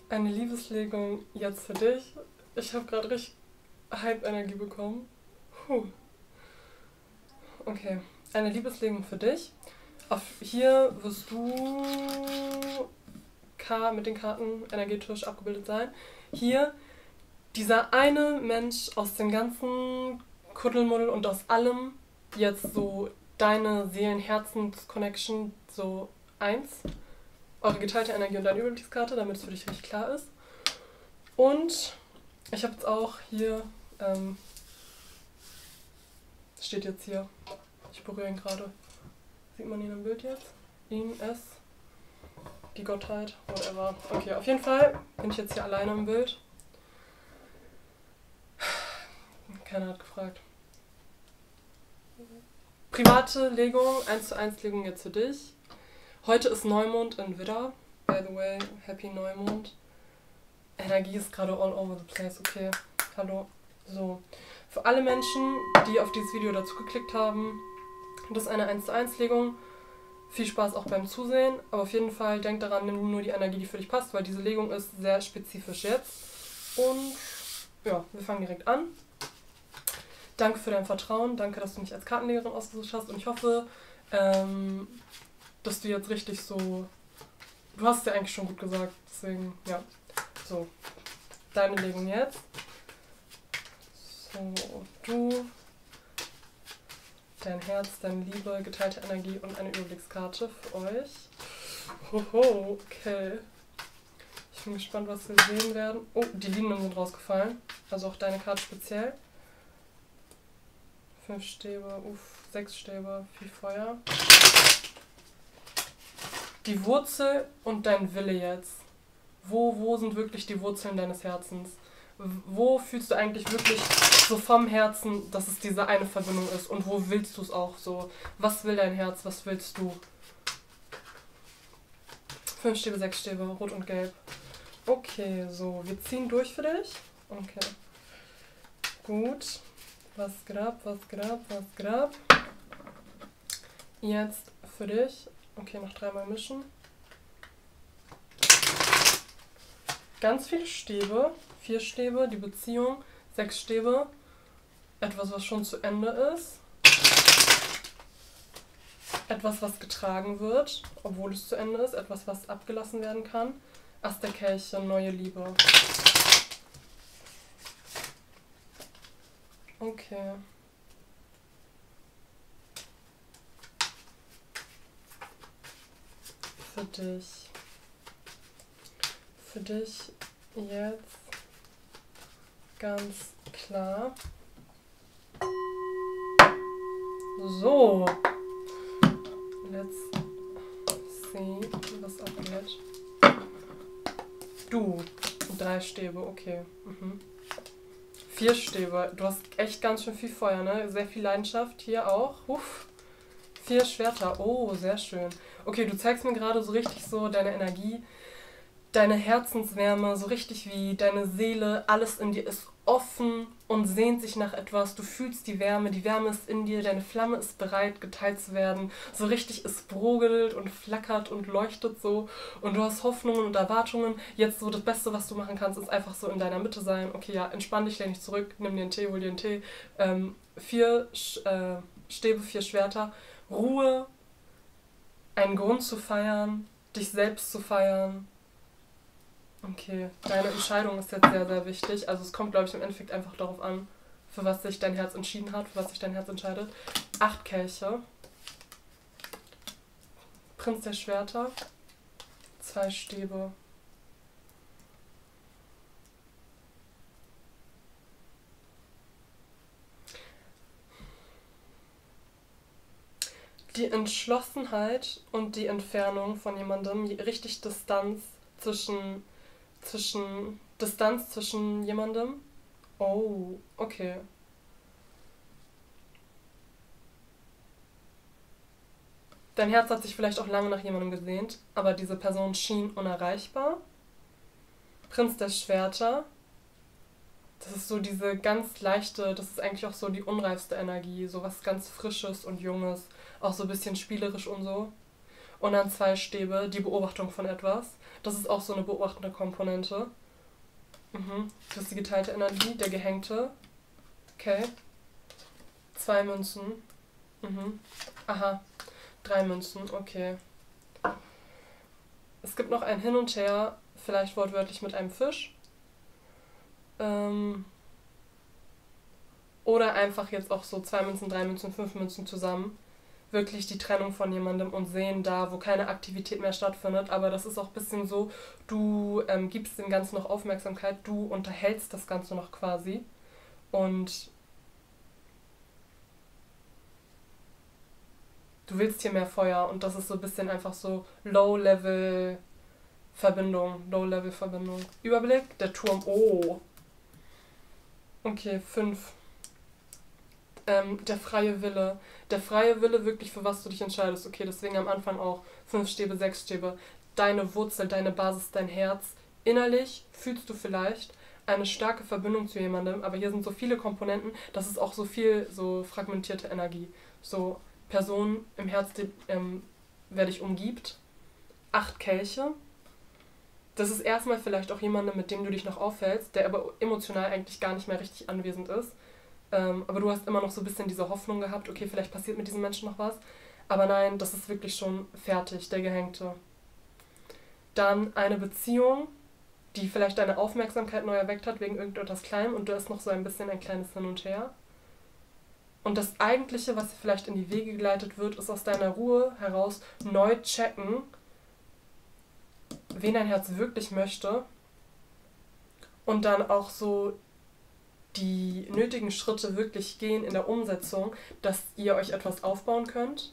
Eine Liebeslegung jetzt für dich. Ich habe gerade richtig Hype-Energie bekommen. Puh. Okay, eine Liebeslegung für dich. Hier wirst du mit den Karten energetisch abgebildet sein. Hier dieser eine Mensch aus dem ganzen Kuddelmuddel und aus allem jetzt so deine Seelen-Herzens-Connection so eins. Eure geteilte Energie und deine Überblickskarte, damit es für dich richtig klar ist. Und ich habe jetzt auch hier, steht jetzt hier, ich berühre ihn gerade. Sieht man ihn im Bild jetzt? Ihn, es, die Gottheit, whatever. Okay, auf jeden Fall bin ich jetzt hier alleine im Bild. Keiner hat gefragt. Private Legung, 1:1 Legung jetzt für dich. Heute ist Neumond in Widder. By the way, Happy Neumond. Energie ist gerade all over the place, okay. Hallo. So. Für alle Menschen, die auf dieses Video dazu geklickt haben, das ist eine 1:1 Legung. Viel Spaß auch beim Zusehen. Aber auf jeden Fall denk daran, nimm nur die Energie, die für dich passt, weil diese Legung ist sehr spezifisch jetzt. Und ja, wir fangen direkt an. Danke für dein Vertrauen, danke, dass du mich als Kartenlegerin ausgesucht hast und ich hoffe, dass du jetzt richtig so... Du hast es ja eigentlich schon gut gesagt, deswegen, ja. So, deine Legung jetzt. So, du, dein Herz, deine Liebe, geteilte Energie und eine Überblickskarte für euch. Hoho, okay. Ich bin gespannt, was wir sehen werden. Oh, die Linien sind rausgefallen, also auch deine Karte speziell. 5 Stäbe, 6 Stäbe, 4 Feuer. Die Wurzel und dein Wille jetzt. Wo sind wirklich die Wurzeln deines Herzens? Wo fühlst du eigentlich wirklich so vom Herzen, dass es diese eine Verbindung ist? Und wo willst du es auch so? Was will dein Herz? Was willst du? 5 Stäbe, 6 Stäbe, rot und gelb. Okay, so, wir ziehen durch für dich. Okay. Gut. Was grab? Jetzt für dich. Okay, noch 3-mal mischen. Ganz viele Stäbe. 4 Stäbe, die Beziehung. 6 Stäbe. Etwas, was schon zu Ende ist. Etwas, was getragen wird, obwohl es zu Ende ist. Etwas, was abgelassen werden kann. Ass der Kelche, neue Liebe. Okay. Für dich. Für dich jetzt ganz klar. So. Let's see, was abgeht. Du. 3 Stäbe, okay. 4 Stäbe. Du hast echt ganz schön viel Feuer, ne? Sehr viel Leidenschaft hier auch. 4 Schwerter. Oh, sehr schön. Okay, du zeigst mir gerade so richtig so deine Energie, deine Herzenswärme, so richtig wie deine Seele, alles in dir ist offen und sehnt sich nach etwas. Du fühlst die Wärme ist in dir, deine Flamme ist bereit, geteilt zu werden. So richtig, es brodelt und flackert und leuchtet so und du hast Hoffnungen und Erwartungen. Jetzt so das Beste, was du machen kannst, ist einfach so in deiner Mitte sein. Okay, ja, entspann dich, lehn dich zurück, nimm dir einen Tee, hol dir einen Tee. 4 Stäbe, 4 Schwerter. Ruhe, einen Grund zu feiern, dich selbst zu feiern. Okay, deine Entscheidung ist jetzt sehr, sehr wichtig. Also es kommt, glaube ich, im Endeffekt einfach darauf an, für was sich dein Herz entschieden hat, für was sich dein Herz entscheidet. 8 Kelche. Prinz der Schwerter. 2 Stäbe. Die Entschlossenheit und die Entfernung von jemandem, richtig Distanz zwischen jemandem. Oh, okay. Dein Herz hat sich vielleicht auch lange nach jemandem gesehnt, aber diese Person schien unerreichbar. Prinz der Schwerter. Das ist so diese ganz leichte, das ist eigentlich auch so die unreifste Energie, so was ganz Frisches und Junges, auch so ein bisschen spielerisch und so. Und dann 2 Stäbe, die Beobachtung von etwas. Das ist auch so eine beobachtende Komponente. Das ist die geteilte Energie, der Gehängte. Okay. 2 Münzen. Aha. 3 Münzen, okay. Es gibt noch ein Hin und Her, vielleicht wortwörtlich mit einem Fisch. Oder einfach jetzt auch so 2 Münzen, 3 Münzen, 5 Münzen zusammen. Wirklich die Trennung von jemandem und sehen da, wo keine Aktivität mehr stattfindet. Aber das ist auch ein bisschen so, du gibst dem Ganzen noch Aufmerksamkeit, du unterhältst das Ganze noch quasi. Und du willst hier mehr Feuer und das ist so ein bisschen einfach so Low-Level-Verbindung. Low-Level-Verbindung. Überblick, der Turm. Oh. Okay, 5. Der freie Wille. Der freie Wille wirklich, für was du dich entscheidest. Okay, deswegen am Anfang auch 5 Stäbe, 6 Stäbe. Deine Wurzel, deine Basis, dein Herz. Innerlich fühlst du vielleicht eine starke Verbindung zu jemandem, aber hier sind so viele Komponenten, das ist auch so viel so fragmentierte Energie. So Personen im Herz, wer dich umgibt. 8 Kelche. Das ist erstmal vielleicht auch jemandem, mit dem du dich noch auffällst, der aber emotional eigentlich gar nicht mehr richtig anwesend ist. Aber du hast immer noch so ein bisschen diese Hoffnung gehabt, okay, vielleicht passiert mit diesem Menschen noch was. Aber nein, das ist wirklich schon fertig, der Gehängte. Dann eine Beziehung, die vielleicht deine Aufmerksamkeit neu erweckt hat wegen irgendetwas Kleinem und du hast noch so ein bisschen ein kleines Hin und Her. Und das Eigentliche, was vielleicht in die Wege geleitet wird, ist aus deiner Ruhe heraus neu checken, wen dein Herz wirklich möchte und dann auch so die nötigen Schritte wirklich gehen in der Umsetzung, dass ihr euch etwas aufbauen könnt.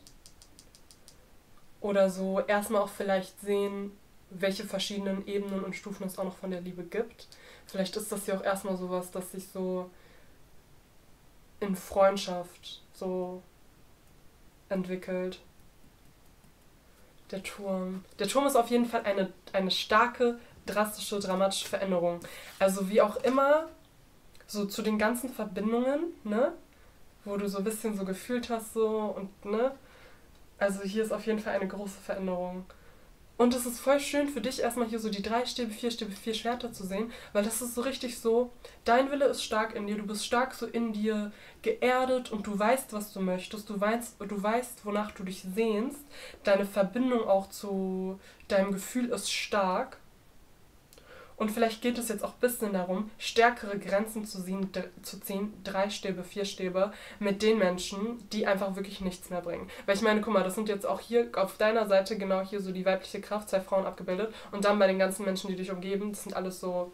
Oder so erstmal auch vielleicht sehen, welche verschiedenen Ebenen und Stufen es auch noch von der Liebe gibt. Vielleicht ist das ja auch erstmal sowas, das sich so in Freundschaft so entwickelt. Der Turm. Der Turm ist auf jeden Fall eine starke, drastische, dramatische Veränderung. Also wie auch immer, so zu den ganzen Verbindungen, ne, wo du so ein bisschen so gefühlt hast, so und ne, also hier ist auf jeden Fall eine große Veränderung. Und es ist voll schön für dich erstmal hier so die 3 Stäbe, 4 Stäbe, 4 Schwerter zu sehen, weil das ist so richtig so, dein Wille ist stark in dir, du bist stark so in dir geerdet und du weißt, was du möchtest, du weißt, wonach du dich sehnst, deine Verbindung auch zu deinem Gefühl ist stark. Und vielleicht geht es jetzt auch ein bisschen darum, stärkere Grenzen zu ziehen, 3 Stäbe, 4 Stäbe, mit den Menschen, die einfach wirklich nichts mehr bringen. Weil ich meine, guck mal, das sind jetzt auch hier auf deiner Seite genau hier so die weibliche Kraft, 2 Frauen abgebildet. Und dann bei den ganzen Menschen, die dich umgeben, das sind alles so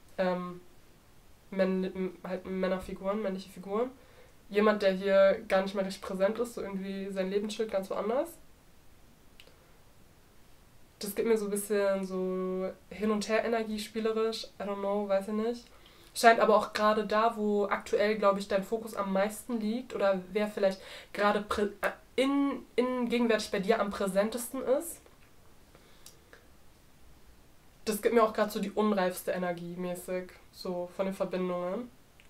halt Männerfiguren, männliche Figuren. Jemand, der hier gar nicht mehr richtig präsent ist, so irgendwie sein Leben chillt ganz woanders. Das gibt mir so ein bisschen so Hin- und Her-Energie spielerisch. I don't know, weiß ich nicht. Scheint aber auch gerade da, wo aktuell, glaube ich, dein Fokus am meisten liegt oder wer vielleicht gerade gegenwärtig bei dir am präsentesten ist. Das gibt mir auch gerade so die unreifste Energie mäßig, so von den Verbindungen.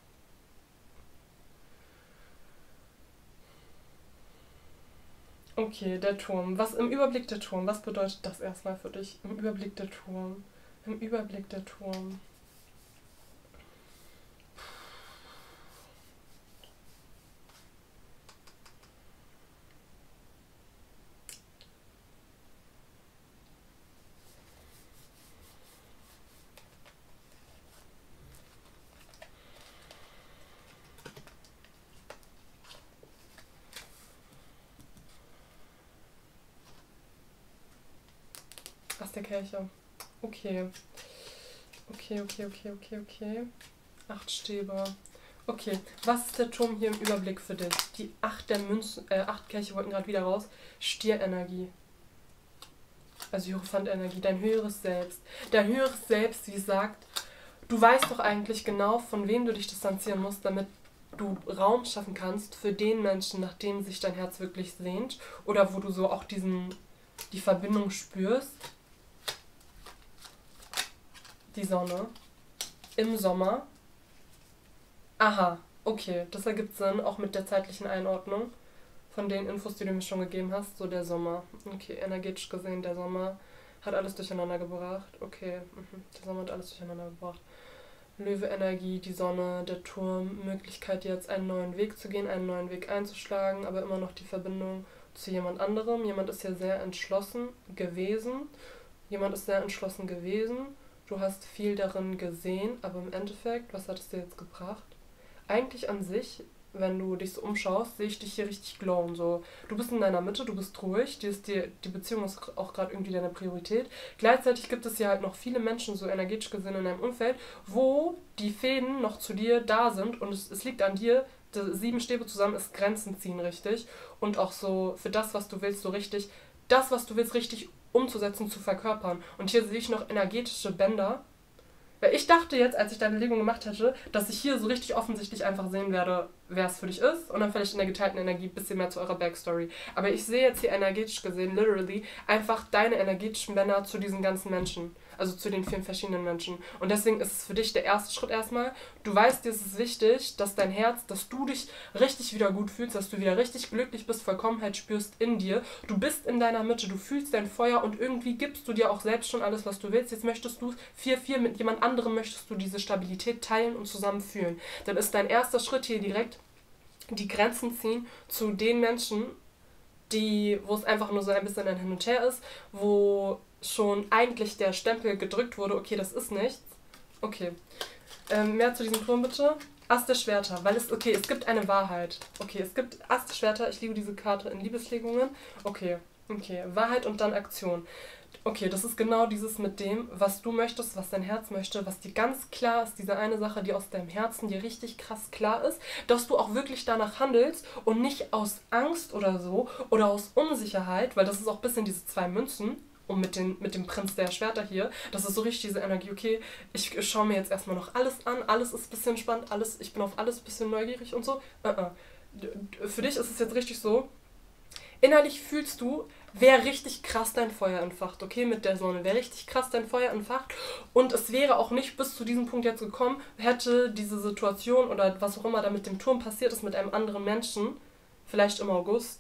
Okay, der Turm. Was im Überblick der Turm? Was bedeutet das erstmal für dich? Im Überblick der Turm. Im Überblick der Turm. Was der Kelche. Okay. Okay. 8 Stäbe. Okay, was ist der Turm hier im Überblick für dich? Die 8 der Münzen, 8 Kelche wollten gerade wieder raus. Stierenergie. Also Hierophant-Energie, dein höheres Selbst. Dein höheres Selbst, wie sagt, du weißt doch eigentlich genau, von wem du dich distanzieren musst, damit du Raum schaffen kannst für den Menschen, nach dem sich dein Herz wirklich sehnt. Oder wo du so auch die Verbindung spürst. Die Sonne. Im Sommer. Aha, okay, das ergibt Sinn, auch mit der zeitlichen Einordnung von den Infos, die du mir schon gegeben hast, so der Sommer. Okay, energetisch gesehen, der Sommer hat alles durcheinander gebracht. Okay, der Sommer hat alles durcheinander gebracht. Löwe-Energie, die Sonne, der Turm, Möglichkeit jetzt einen neuen Weg zu gehen, einen neuen Weg einzuschlagen, aber immer noch die Verbindung zu jemand anderem. Jemand ist ja sehr entschlossen gewesen. Du hast viel darin gesehen, aber im Endeffekt, was hat es dir jetzt gebracht? Eigentlich an sich, wenn du dich so umschaust, sehe ich dich hier richtig glowen. So. Du bist in deiner Mitte, du bist ruhig, die Beziehung ist auch gerade irgendwie deine Priorität. Gleichzeitig gibt es ja halt noch viele Menschen, so energetisch gesehen in deinem Umfeld, wo die Fäden noch zu dir da sind und es liegt an dir, die 7 Stäbe zusammen ist Grenzen ziehen richtig und auch so für das, was du willst, so richtig, das, was du willst, richtig umzusetzen, zu verkörpern. Und hier sehe ich noch energetische Bänder. Weil ich dachte jetzt, als ich deine Legung gemacht hätte, dass ich hier so richtig offensichtlich einfach sehen werde, wer es für dich ist und dann vielleicht in der geteilten Energie ein bisschen mehr zu eurer Backstory. Aber ich sehe jetzt hier energetisch gesehen, literally, einfach deine energetischen Bänder zu diesen ganzen Menschen. Also zu den 4 verschiedenen Menschen. Und deswegen ist es für dich der erste Schritt erstmal. Du weißt, dir ist es wichtig, dass dein Herz, dass du dich richtig wieder gut fühlst, dass du wieder richtig glücklich bist, Vollkommenheit spürst in dir. Du bist in deiner Mitte, du fühlst dein Feuer und irgendwie gibst du dir auch selbst schon alles, was du willst. Jetzt möchtest du 4-4 mit jemand anderem, möchtest du diese Stabilität teilen und zusammen fühlen. Dann ist dein erster Schritt hier direkt die Grenzen ziehen zu den Menschen, wo es einfach nur so ein bisschen ein Hin und Her ist, wo schon eigentlich der Stempel gedrückt wurde, okay, das ist nichts. Okay. Mehr zu diesem Turm bitte. Ass der Schwerter, weil es gibt eine Wahrheit. Okay, es gibt Ass der Schwerter, ich liebe diese Karte in Liebeslegungen. Okay, Wahrheit und dann Aktion. Okay, das ist genau dieses mit dem, was du möchtest, was dein Herz möchte, was dir ganz klar ist, diese eine Sache, die aus deinem Herzen dir richtig krass klar ist, dass du auch wirklich danach handelst und nicht aus Angst oder so oder aus Unsicherheit, weil das ist auch ein bisschen diese 2 Münzen, und mit dem Prinz der Schwerter hier, das ist so richtig diese Energie, okay, ich schaue mir jetzt erstmal noch alles an, alles ist ein bisschen spannend, ich bin auf alles ein bisschen neugierig und so. Für dich ist es jetzt richtig so, innerlich fühlst du, wer richtig krass dein Feuer entfacht, okay, mit der Sonne, wer richtig krass dein Feuer entfacht und es wäre auch nicht bis zu diesem Punkt jetzt gekommen, hätte diese Situation oder was auch immer da mit dem Turm passiert ist, mit einem anderen Menschen, vielleicht im August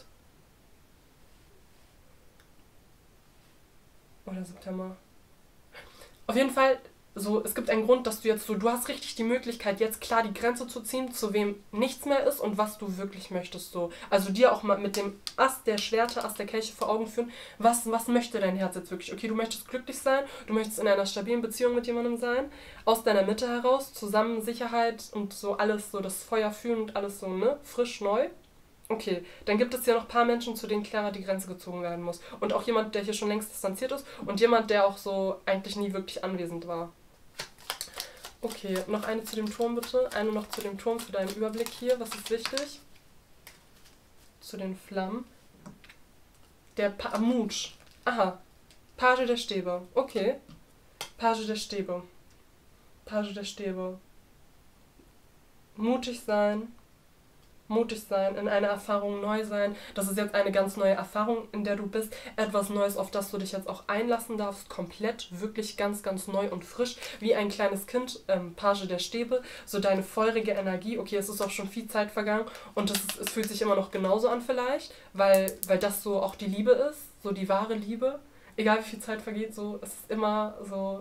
oder September. Auf jeden Fall, so, es gibt einen Grund, dass du hast richtig die Möglichkeit, jetzt klar die Grenze zu ziehen, zu wem nichts mehr ist und was du wirklich möchtest, so. Also dir auch mal mit dem Ass der Schwerter, Ass der Kelche vor Augen führen, was möchte dein Herz jetzt wirklich? Okay, du möchtest glücklich sein, du möchtest in einer stabilen Beziehung mit jemandem sein, aus deiner Mitte heraus, zusammen Sicherheit und so alles, so das Feuer fühlen und alles so, ne, frisch, neu. Okay, dann gibt es ja noch ein paar Menschen, zu denen klarer die Grenze gezogen werden muss. Und auch jemand, der hier schon längst distanziert ist und jemand, der auch so eigentlich nie wirklich anwesend war. Okay, noch eine zu dem Turm bitte. Eine noch zu dem Turm für deinen Überblick hier. Was ist wichtig? Zu den Flammen. Der Mut. Aha. Page der Stäbe. Okay. Page der Stäbe. Page der Stäbe. Mutig sein, in einer Erfahrung neu sein. Das ist jetzt eine ganz neue Erfahrung, in der du bist. Etwas Neues, auf das du dich jetzt auch einlassen darfst. Komplett, wirklich ganz, ganz neu und frisch. Wie ein kleines Kind, Page der Stäbe. So deine feurige Energie. Okay, es ist auch schon viel Zeit vergangen und es fühlt sich immer noch genauso an vielleicht, weil das so auch die Liebe ist. So die wahre Liebe. Egal wie viel Zeit vergeht, so, es ist immer so.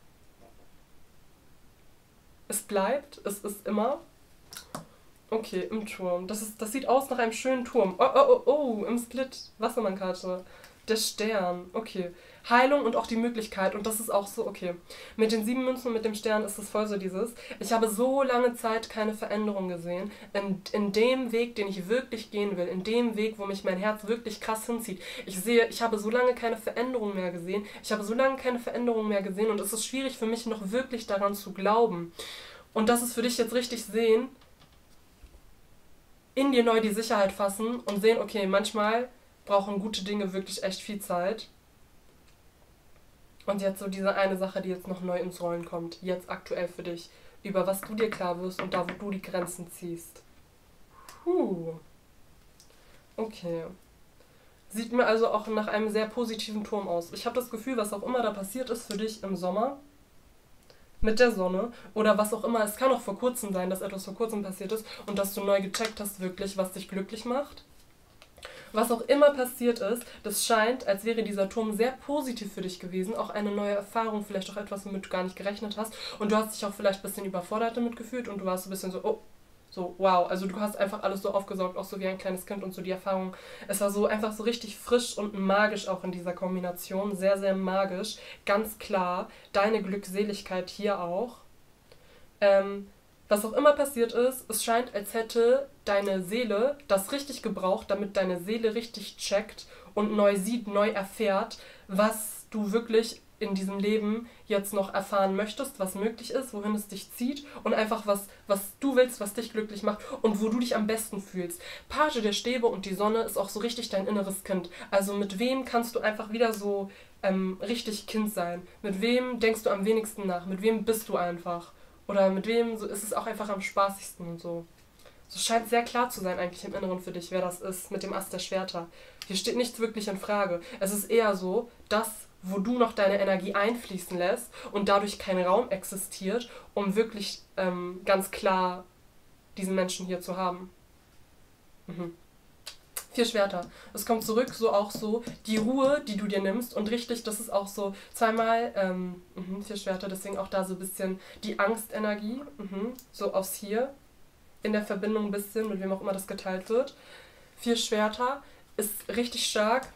Es bleibt, es ist immer. Okay, im Turm. Das sieht aus nach einem schönen Turm. Oh, im Split. Wassermannkarte. Der Stern. Okay. Heilung und auch die Möglichkeit. Und das ist auch so, okay. Mit den 7 Münzen und mit dem Stern ist es voll so dieses. Ich habe so lange Zeit keine Veränderung gesehen. In dem Weg, den ich wirklich gehen will. In dem Weg, wo mich mein Herz wirklich krass hinzieht. Ich habe so lange keine Veränderung mehr gesehen. Und es ist schwierig für mich noch wirklich daran zu glauben. Und das ist für dich jetzt richtig sehen. In dir neu die Sicherheit fassen und sehen, okay, manchmal brauchen gute Dinge wirklich echt viel Zeit. Und jetzt so diese eine Sache, die jetzt noch neu ins Rollen kommt, jetzt aktuell für dich, über was du dir klar wirst und da, wo du die Grenzen ziehst. Okay. Sieht mir also auch nach einem sehr positiven Turm aus. Ich habe das Gefühl, was auch immer da passiert ist für dich im Sommer, mit der Sonne oder was auch immer. Es kann auch vor kurzem sein, dass etwas vor kurzem passiert ist und dass du neu gecheckt hast wirklich, was dich glücklich macht. Was auch immer passiert ist, das scheint, als wäre dieser Turm sehr positiv für dich gewesen. Auch eine neue Erfahrung, vielleicht auch etwas, womit du gar nicht gerechnet hast. Und du hast dich auch vielleicht ein bisschen überfordert damit gefühlt und du warst ein bisschen so, oh, so, wow. Also du hast einfach alles so aufgesaugt, auch so wie ein kleines Kind und so die Erfahrung. Es war so einfach so richtig frisch und magisch auch in dieser Kombination. Sehr, sehr magisch. Ganz klar. Deine Glückseligkeit hier auch. Was auch immer passiert ist, es scheint, als hätte deine Seele das richtig gebraucht, damit deine Seele richtig checkt und neu sieht, neu erfährt, was du wirklich in diesem Leben jetzt noch erfahren möchtest, was möglich ist, wohin es dich zieht und einfach was du willst, was dich glücklich macht und wo du dich am besten fühlst. Page der Stäbe und die Sonne ist auch so richtig dein inneres Kind. Also mit wem kannst du einfach wieder so richtig Kind sein? Mit wem denkst du am wenigsten nach? Mit wem bist du einfach? Oder mit wem so ist es auch einfach am spaßigsten und so. So scheint sehr klar zu sein eigentlich im Inneren für dich, wer das ist mit dem Ast der Schwerter. Hier steht nichts wirklich in Frage. Es ist eher so, dass wo du noch deine Energie einfließen lässt und dadurch kein Raum existiert, um wirklich ganz klar diesen Menschen hier zu haben. Mhm. 4 Schwerter. Es kommt zurück, so auch so, die Ruhe, die du dir nimmst und richtig, das ist auch so zweimal 4 Schwerter, deswegen auch da so ein bisschen die Angstenergie, so aus hier, in der Verbindung ein bisschen, mit wem auch immer das geteilt wird. 4 Schwerter ist richtig stark.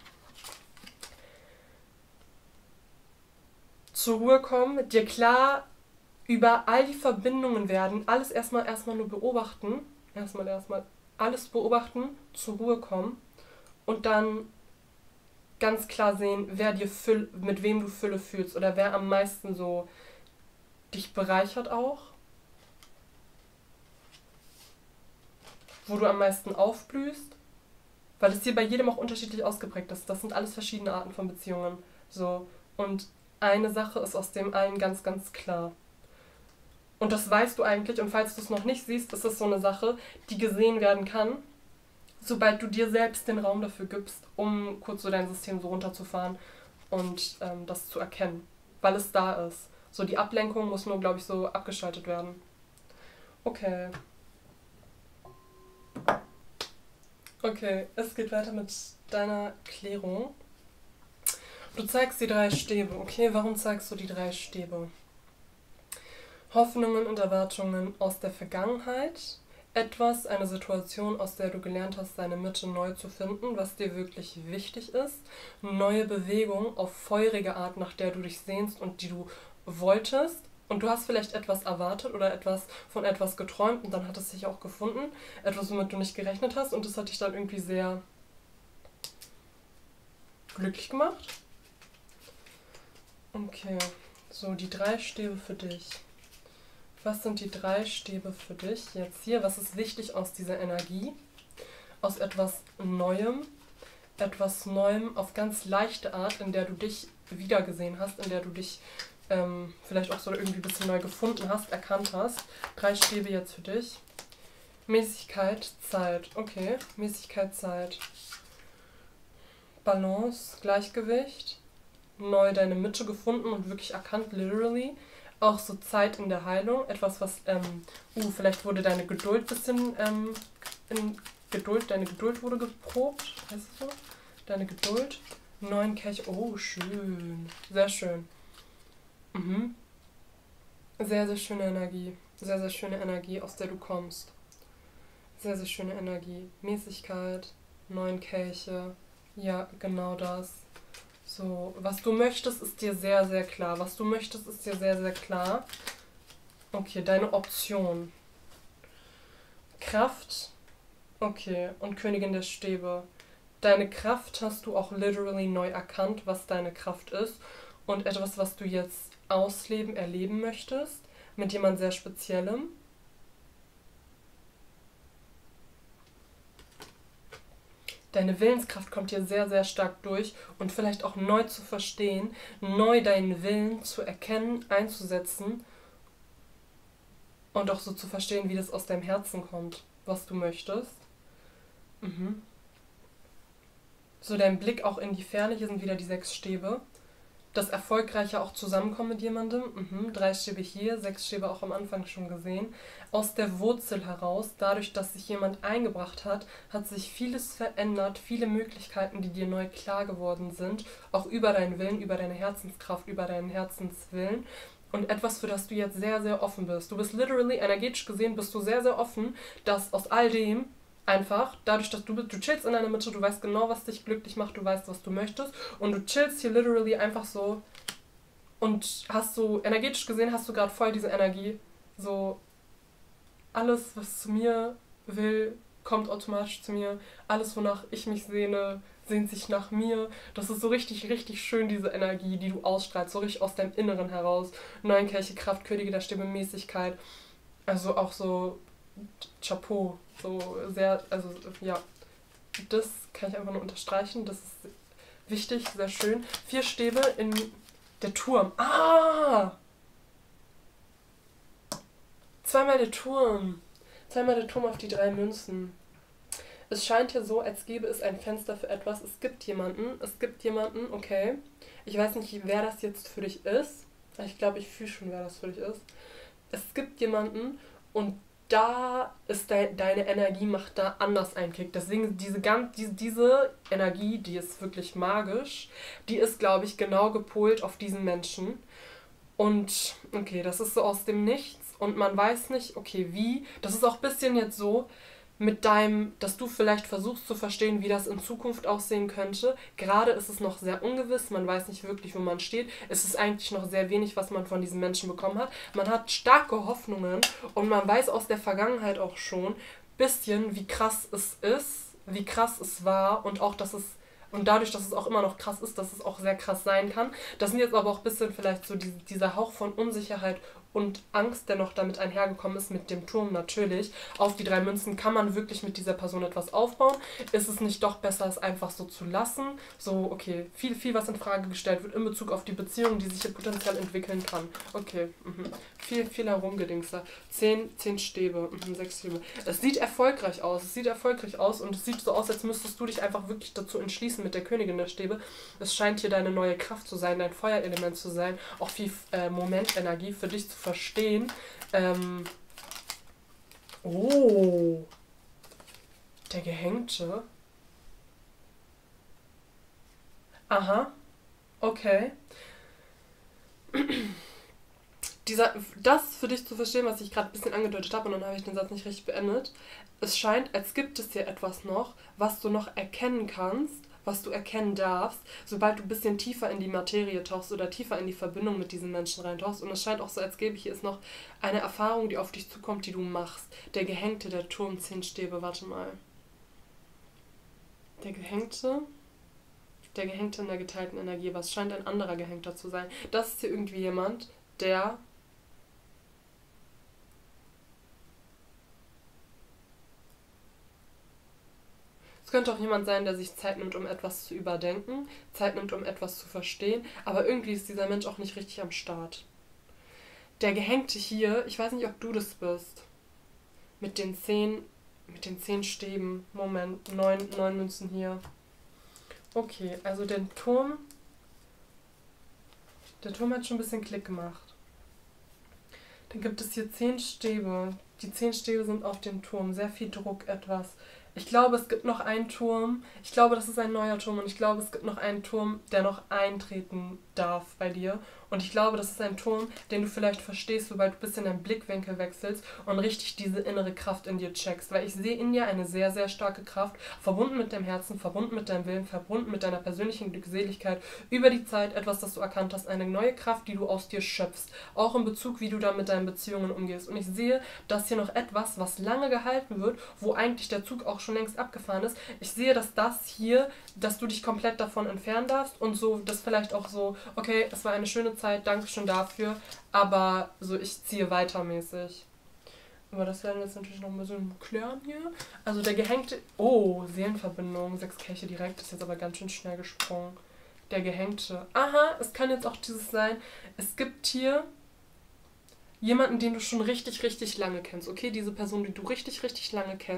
Zur Ruhe kommen, dir klar über all die Verbindungen werden, alles erstmal nur beobachten, erstmal alles beobachten, zur Ruhe kommen und dann ganz klar sehen, mit wem du Fülle fühlst oder wer am meisten so dich bereichert auch, wo du am meisten aufblühst, weil es hier bei jedem auch unterschiedlich ausgeprägt ist. Das sind alles verschiedene Arten von Beziehungen. So. Und eine Sache ist aus dem allen ganz, ganz klar. Und das weißt du eigentlich, und falls du es noch nicht siehst, ist das so eine Sache, die gesehen werden kann, sobald du dir selbst den Raum dafür gibst, um kurz so dein System so runterzufahren und das zu erkennen, weil es da ist. So, die Ablenkung muss nur, glaube ich, so abgeschaltet werden. Okay. Okay, es geht weiter mit deiner Klärung. Du zeigst die 3 Stäbe. Okay, warum zeigst du die 3 Stäbe? Hoffnungen und Erwartungen aus der Vergangenheit. Etwas, eine Situation, aus der du gelernt hast, deine Mitte neu zu finden, was dir wirklich wichtig ist. Neue Bewegung auf feurige Art, nach der du dich sehnst und die du wolltest. Und du hast vielleicht etwas erwartet oder von etwas geträumt und dann hat es sich auch gefunden. Etwas, womit du nicht gerechnet hast und das hat dich dann irgendwie sehr glücklich gemacht. Okay, so die 3 Stäbe für dich. Was sind die 3 Stäbe für dich jetzt hier? Was ist wichtig aus dieser Energie? Aus etwas Neuem auf ganz leichte Art, in der du dich wiedergesehen hast, in der du dich vielleicht auch so irgendwie ein bisschen neu gefunden hast, erkannt hast. 3 Stäbe jetzt für dich. Mäßigkeit, Zeit. Okay, Mäßigkeit, Zeit. Balance, Gleichgewicht. Neu deine Mitte gefunden und wirklich erkannt, literally. Auch so Zeit in der Heilung. Etwas, was, vielleicht wurde deine Geduld ein bisschen, deine Geduld wurde geprobt. Heißt es so? Deine Geduld. 9 Kelche. Oh, schön. Sehr schön. Sehr, sehr schöne Energie. Sehr, sehr schöne Energie, aus der du kommst. Sehr, sehr schöne Energie. Mäßigkeit, 9 Kelche. Ja, genau das. So, was du möchtest, ist dir sehr, sehr klar. Was du möchtest, ist dir sehr, sehr klar. Okay, deine Option. Kraft. Okay, und Königin der Stäbe. Deine Kraft hast du auch literally neu erkannt, was deine Kraft ist. Und etwas, was du jetzt ausleben, erleben möchtest. Mit jemand sehr Speziellem. Deine Willenskraft kommt hier sehr, sehr stark durch und vielleicht auch neu zu verstehen, neu deinen Willen zu erkennen, einzusetzen und auch so zu verstehen, wie das aus deinem Herzen kommt, was du möchtest. So dein Blick auch in die Ferne, hier sind wieder die 6 Stäbe. das erfolgreiche auch Zusammenkommen mit jemandem. 3 Stäbe hier, 6 Stäbe auch am Anfang schon gesehen. Aus der Wurzel heraus, dadurch, dass sich jemand eingebracht hat, hat sich vieles verändert, viele Möglichkeiten, die dir neu klar geworden sind, auch über deinen Willen, über deine Herzenskraft, über deinen Herzenswillen. Und etwas, für das du jetzt sehr, sehr offen bist. Du bist literally, energetisch gesehen, bist du sehr, sehr offen, dass aus all dem einfach, dadurch, dass du chillst in deiner Mitte, du weißt genau, was dich glücklich macht, du weißt, was du möchtest und du chillst hier literally einfach so und hast so, energetisch gesehen hast du gerade voll diese Energie, so alles, was zu mir will, kommt automatisch zu mir, alles, wonach ich mich sehne, sehnt sich nach mir. Das ist so richtig, richtig schön, diese Energie, die du ausstrahlst, so richtig aus deinem Inneren heraus. Neunkirche, Kraft, Könige der Stäbe, Mäßigkeit. Also auch so Chapeau. So sehr, also ja, das kann ich einfach nur unterstreichen. Das ist wichtig, sehr schön. 4 Stäbe in der Turm. Ah! Zweimal der Turm. Zweimal der Turm auf die 3 Münzen. Es scheint ja so, als gäbe es ein Fenster für etwas. Es gibt jemanden, okay. Ich weiß nicht, wer das jetzt für dich ist. Ich glaube, ich fühle schon, wer das für dich ist. Es gibt jemanden und da ist deine Energie macht da anders einen Kick. Deswegen diese Energie, die ist wirklich magisch, die ist, glaube ich, genau gepolt auf diesen Menschen. Und okay, das ist so aus dem Nichts und man weiß nicht, okay, wie. Das ist auch ein bisschen jetzt so mit deinem, dass du vielleicht versuchst zu verstehen, wie das in Zukunft aussehen könnte. Gerade ist es noch sehr ungewiss, man weiß nicht wirklich, wo man steht. Es ist eigentlich noch sehr wenig, was man von diesen Menschen bekommen hat. Man hat starke Hoffnungen und man weiß aus der Vergangenheit auch schon bisschen, wie krass es ist, wie krass es war und auch, dass es und dadurch, dass es auch immer noch krass ist, dass es auch sehr krass sein kann. Das sind jetzt aber auch ein bisschen vielleicht so dieser Hauch von Unsicherheit und Angst, der noch damit einhergekommen ist, mit dem Turm natürlich. Auf die 3 Münzen kann man wirklich mit dieser Person etwas aufbauen. Ist es nicht doch besser, es einfach so zu lassen? So, okay, viel, was in Frage gestellt wird in Bezug auf die Beziehung, die sich hier potenziell entwickeln kann. Okay, viel herumgedingster. 10 Stäbe, 6 Stäbe. Es sieht erfolgreich aus, und es sieht so aus, als müsstest du dich einfach wirklich dazu entschließen mit der Königin der Stäbe. Es scheint hier deine neue Kraft zu sein, dein Feuerelement zu sein, auch viel Momentenergie für dich zu verstehen. Oh, der Gehängte. Aha, okay. Das für dich zu verstehen, was ich gerade ein bisschen angedeutet habe, und dann habe ich den Satz nicht richtig beendet. Es scheint, als gibt es hier etwas noch, was du noch erkennen kannst, was du erkennen darfst, sobald du ein bisschen tiefer in die Materie tauchst oder tiefer in die Verbindung mit diesen Menschen reintauchst. Und es scheint auch so, als gäbe hier ist noch eine Erfahrung, die auf dich zukommt, die du machst. Der Gehängte, der Turm, 10 Stäbe, warte mal. Der Gehängte in der geteilten Energie, aber es scheint ein anderer Gehängter zu sein. Das ist hier irgendwie jemand, der es könnte auch jemand sein, der sich Zeit nimmt, um etwas zu überdenken, Zeit nimmt, um etwas zu verstehen, aber irgendwie ist dieser Mensch auch nicht richtig am Start. Der Gehängte hier, ich weiß nicht, ob du das bist, mit den 10 Stäben, Moment, 9 Münzen hier. Okay, also der Turm hat schon ein bisschen Klick gemacht. Dann gibt es hier 10 Stäbe. Die 10 Stäbe sind auf dem Turm. Sehr viel Druck, etwas. Ich glaube, es gibt noch einen Turm. Ich glaube, das ist ein neuer Turm. Und ich glaube, es gibt noch einen Turm, der noch eintreten darf bei dir. Und ich glaube, das ist ein Turm, den du vielleicht verstehst, sobald du ein bisschen deinen Blickwinkel wechselst und richtig diese innere Kraft in dir checkst. Weil ich sehe in dir eine sehr, sehr starke Kraft, verbunden mit deinem Herzen, verbunden mit deinem Willen, verbunden mit deiner persönlichen Glückseligkeit, über die Zeit etwas, das du erkannt hast, eine neue Kraft, die du aus dir schöpfst. Auch in Bezug, wie du dann mit deinen Beziehungen umgehst. Und ich sehe, dass hier noch etwas, was lange gehalten wird, wo eigentlich der Zug auch schon längst abgefahren ist. Ich sehe, dass das hier, dass du dich komplett davon entfernen darfst und so, das vielleicht auch so, okay, es war eine schöne Zeit, danke schon dafür, aber so, ich ziehe weitermäßig. Aber das werden wir jetzt natürlich noch ein bisschen klären hier. Also der Gehängte, oh, Seelenverbindung, 6 Kelche direkt, ist jetzt aber ganz schön schnell gesprungen. Der Gehängte, aha, es kann jetzt auch dieses sein, es gibt hier jemanden, den du schon richtig, richtig lange kennst, okay? Diese Person, die du richtig, richtig lange kennst.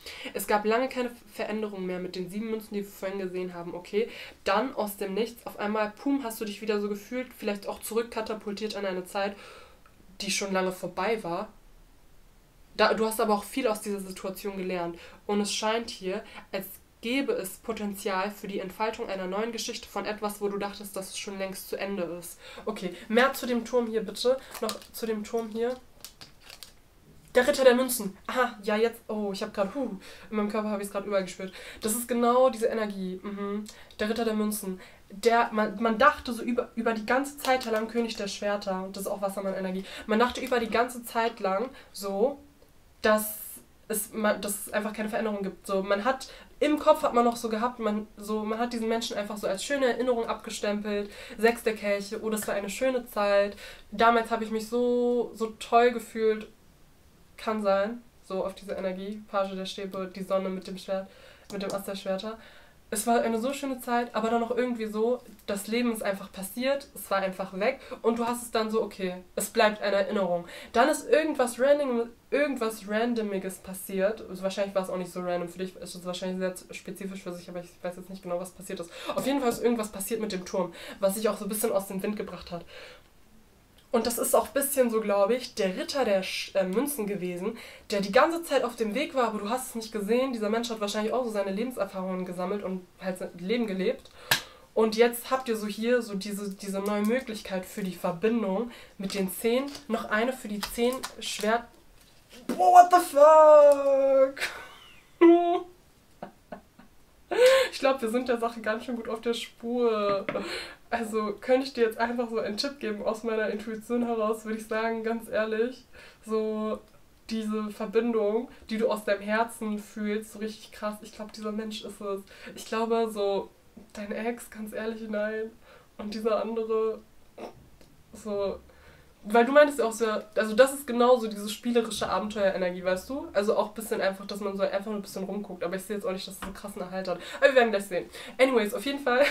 Es gab lange keine Veränderung mehr mit den 7 Münzen, die wir vorhin gesehen haben, okay. Dann aus dem Nichts, auf einmal, pum, hast du dich wieder so gefühlt, vielleicht auch zurückkatapultiert an eine Zeit, die schon lange vorbei war. Du hast aber auch viel aus dieser Situation gelernt. Und es scheint hier, als gäbe es Potenzial für die Entfaltung einer neuen Geschichte von etwas, wo du dachtest, dass es schon längst zu Ende ist. Okay, mehr zu dem Turm hier bitte. Noch zu dem Turm hier. Der Ritter der Münzen. Aha, ja jetzt. Oh, ich habe gerade, in meinem Körper habe ich es gerade überall gespürt. Das ist genau diese Energie. Der Ritter der Münzen. Man dachte so über die ganze Zeit lang König der Schwerter. Das ist auch Wassermann-Energie. Man dachte über die ganze Zeit lang so, dass es einfach keine Veränderung gibt. So, im Kopf hat man noch so gehabt, man hat diesen Menschen einfach so als schöne Erinnerung abgestempelt. 6 der Kelche, oh, das war eine schöne Zeit. Damals habe ich mich so toll gefühlt. Kann sein, so auf diese Energie. Page der Stäbe, die Sonne mit dem Schwert, mit dem Ast der Schwerter. Es war eine so schöne Zeit, aber dann auch irgendwie so, das Leben ist einfach passiert, es war einfach weg und du hast es dann so, okay, es bleibt eine Erinnerung. Dann ist irgendwas Randomiges passiert. Also wahrscheinlich war es auch nicht so random für dich, es ist wahrscheinlich sehr spezifisch für sich, aber ich weiß jetzt nicht genau, was passiert ist. Auf jeden Fall ist irgendwas passiert mit dem Turm, was sich auch so ein bisschen aus dem Wind gebracht hat. Und das ist auch ein bisschen so, glaube ich, der Ritter der Münzen gewesen, der die ganze Zeit auf dem Weg war, aber du hast es nicht gesehen. Dieser Mensch hat wahrscheinlich auch so seine Lebenserfahrungen gesammelt und halt sein Leben gelebt. Und jetzt habt ihr so hier so diese neue Möglichkeit für die Verbindung mit den 10. Noch eine für die 10 Schwert... Oh, what the fuck? Ich glaube, wir sind der Sache ganz schön gut auf der Spur. Also könnte ich dir jetzt einfach so einen Tipp geben aus meiner Intuition heraus, würde ich sagen, ganz ehrlich, so diese Verbindung, die du aus deinem Herzen fühlst, so richtig krass. Ich glaube, dieser Mensch ist es. Ich glaube, so dein Ex, ganz ehrlich, nein. Und dieser andere, so... Weil du meintest ja auch so, also das ist genauso diese spielerische Abenteuerenergie, weißt du? Also auch ein bisschen einfach, dass man so einfach nur ein bisschen rumguckt. Aber ich sehe jetzt auch nicht, dass es einen krassen Erhalt hat. Aber wir werden gleich sehen. Anyways, auf jeden Fall...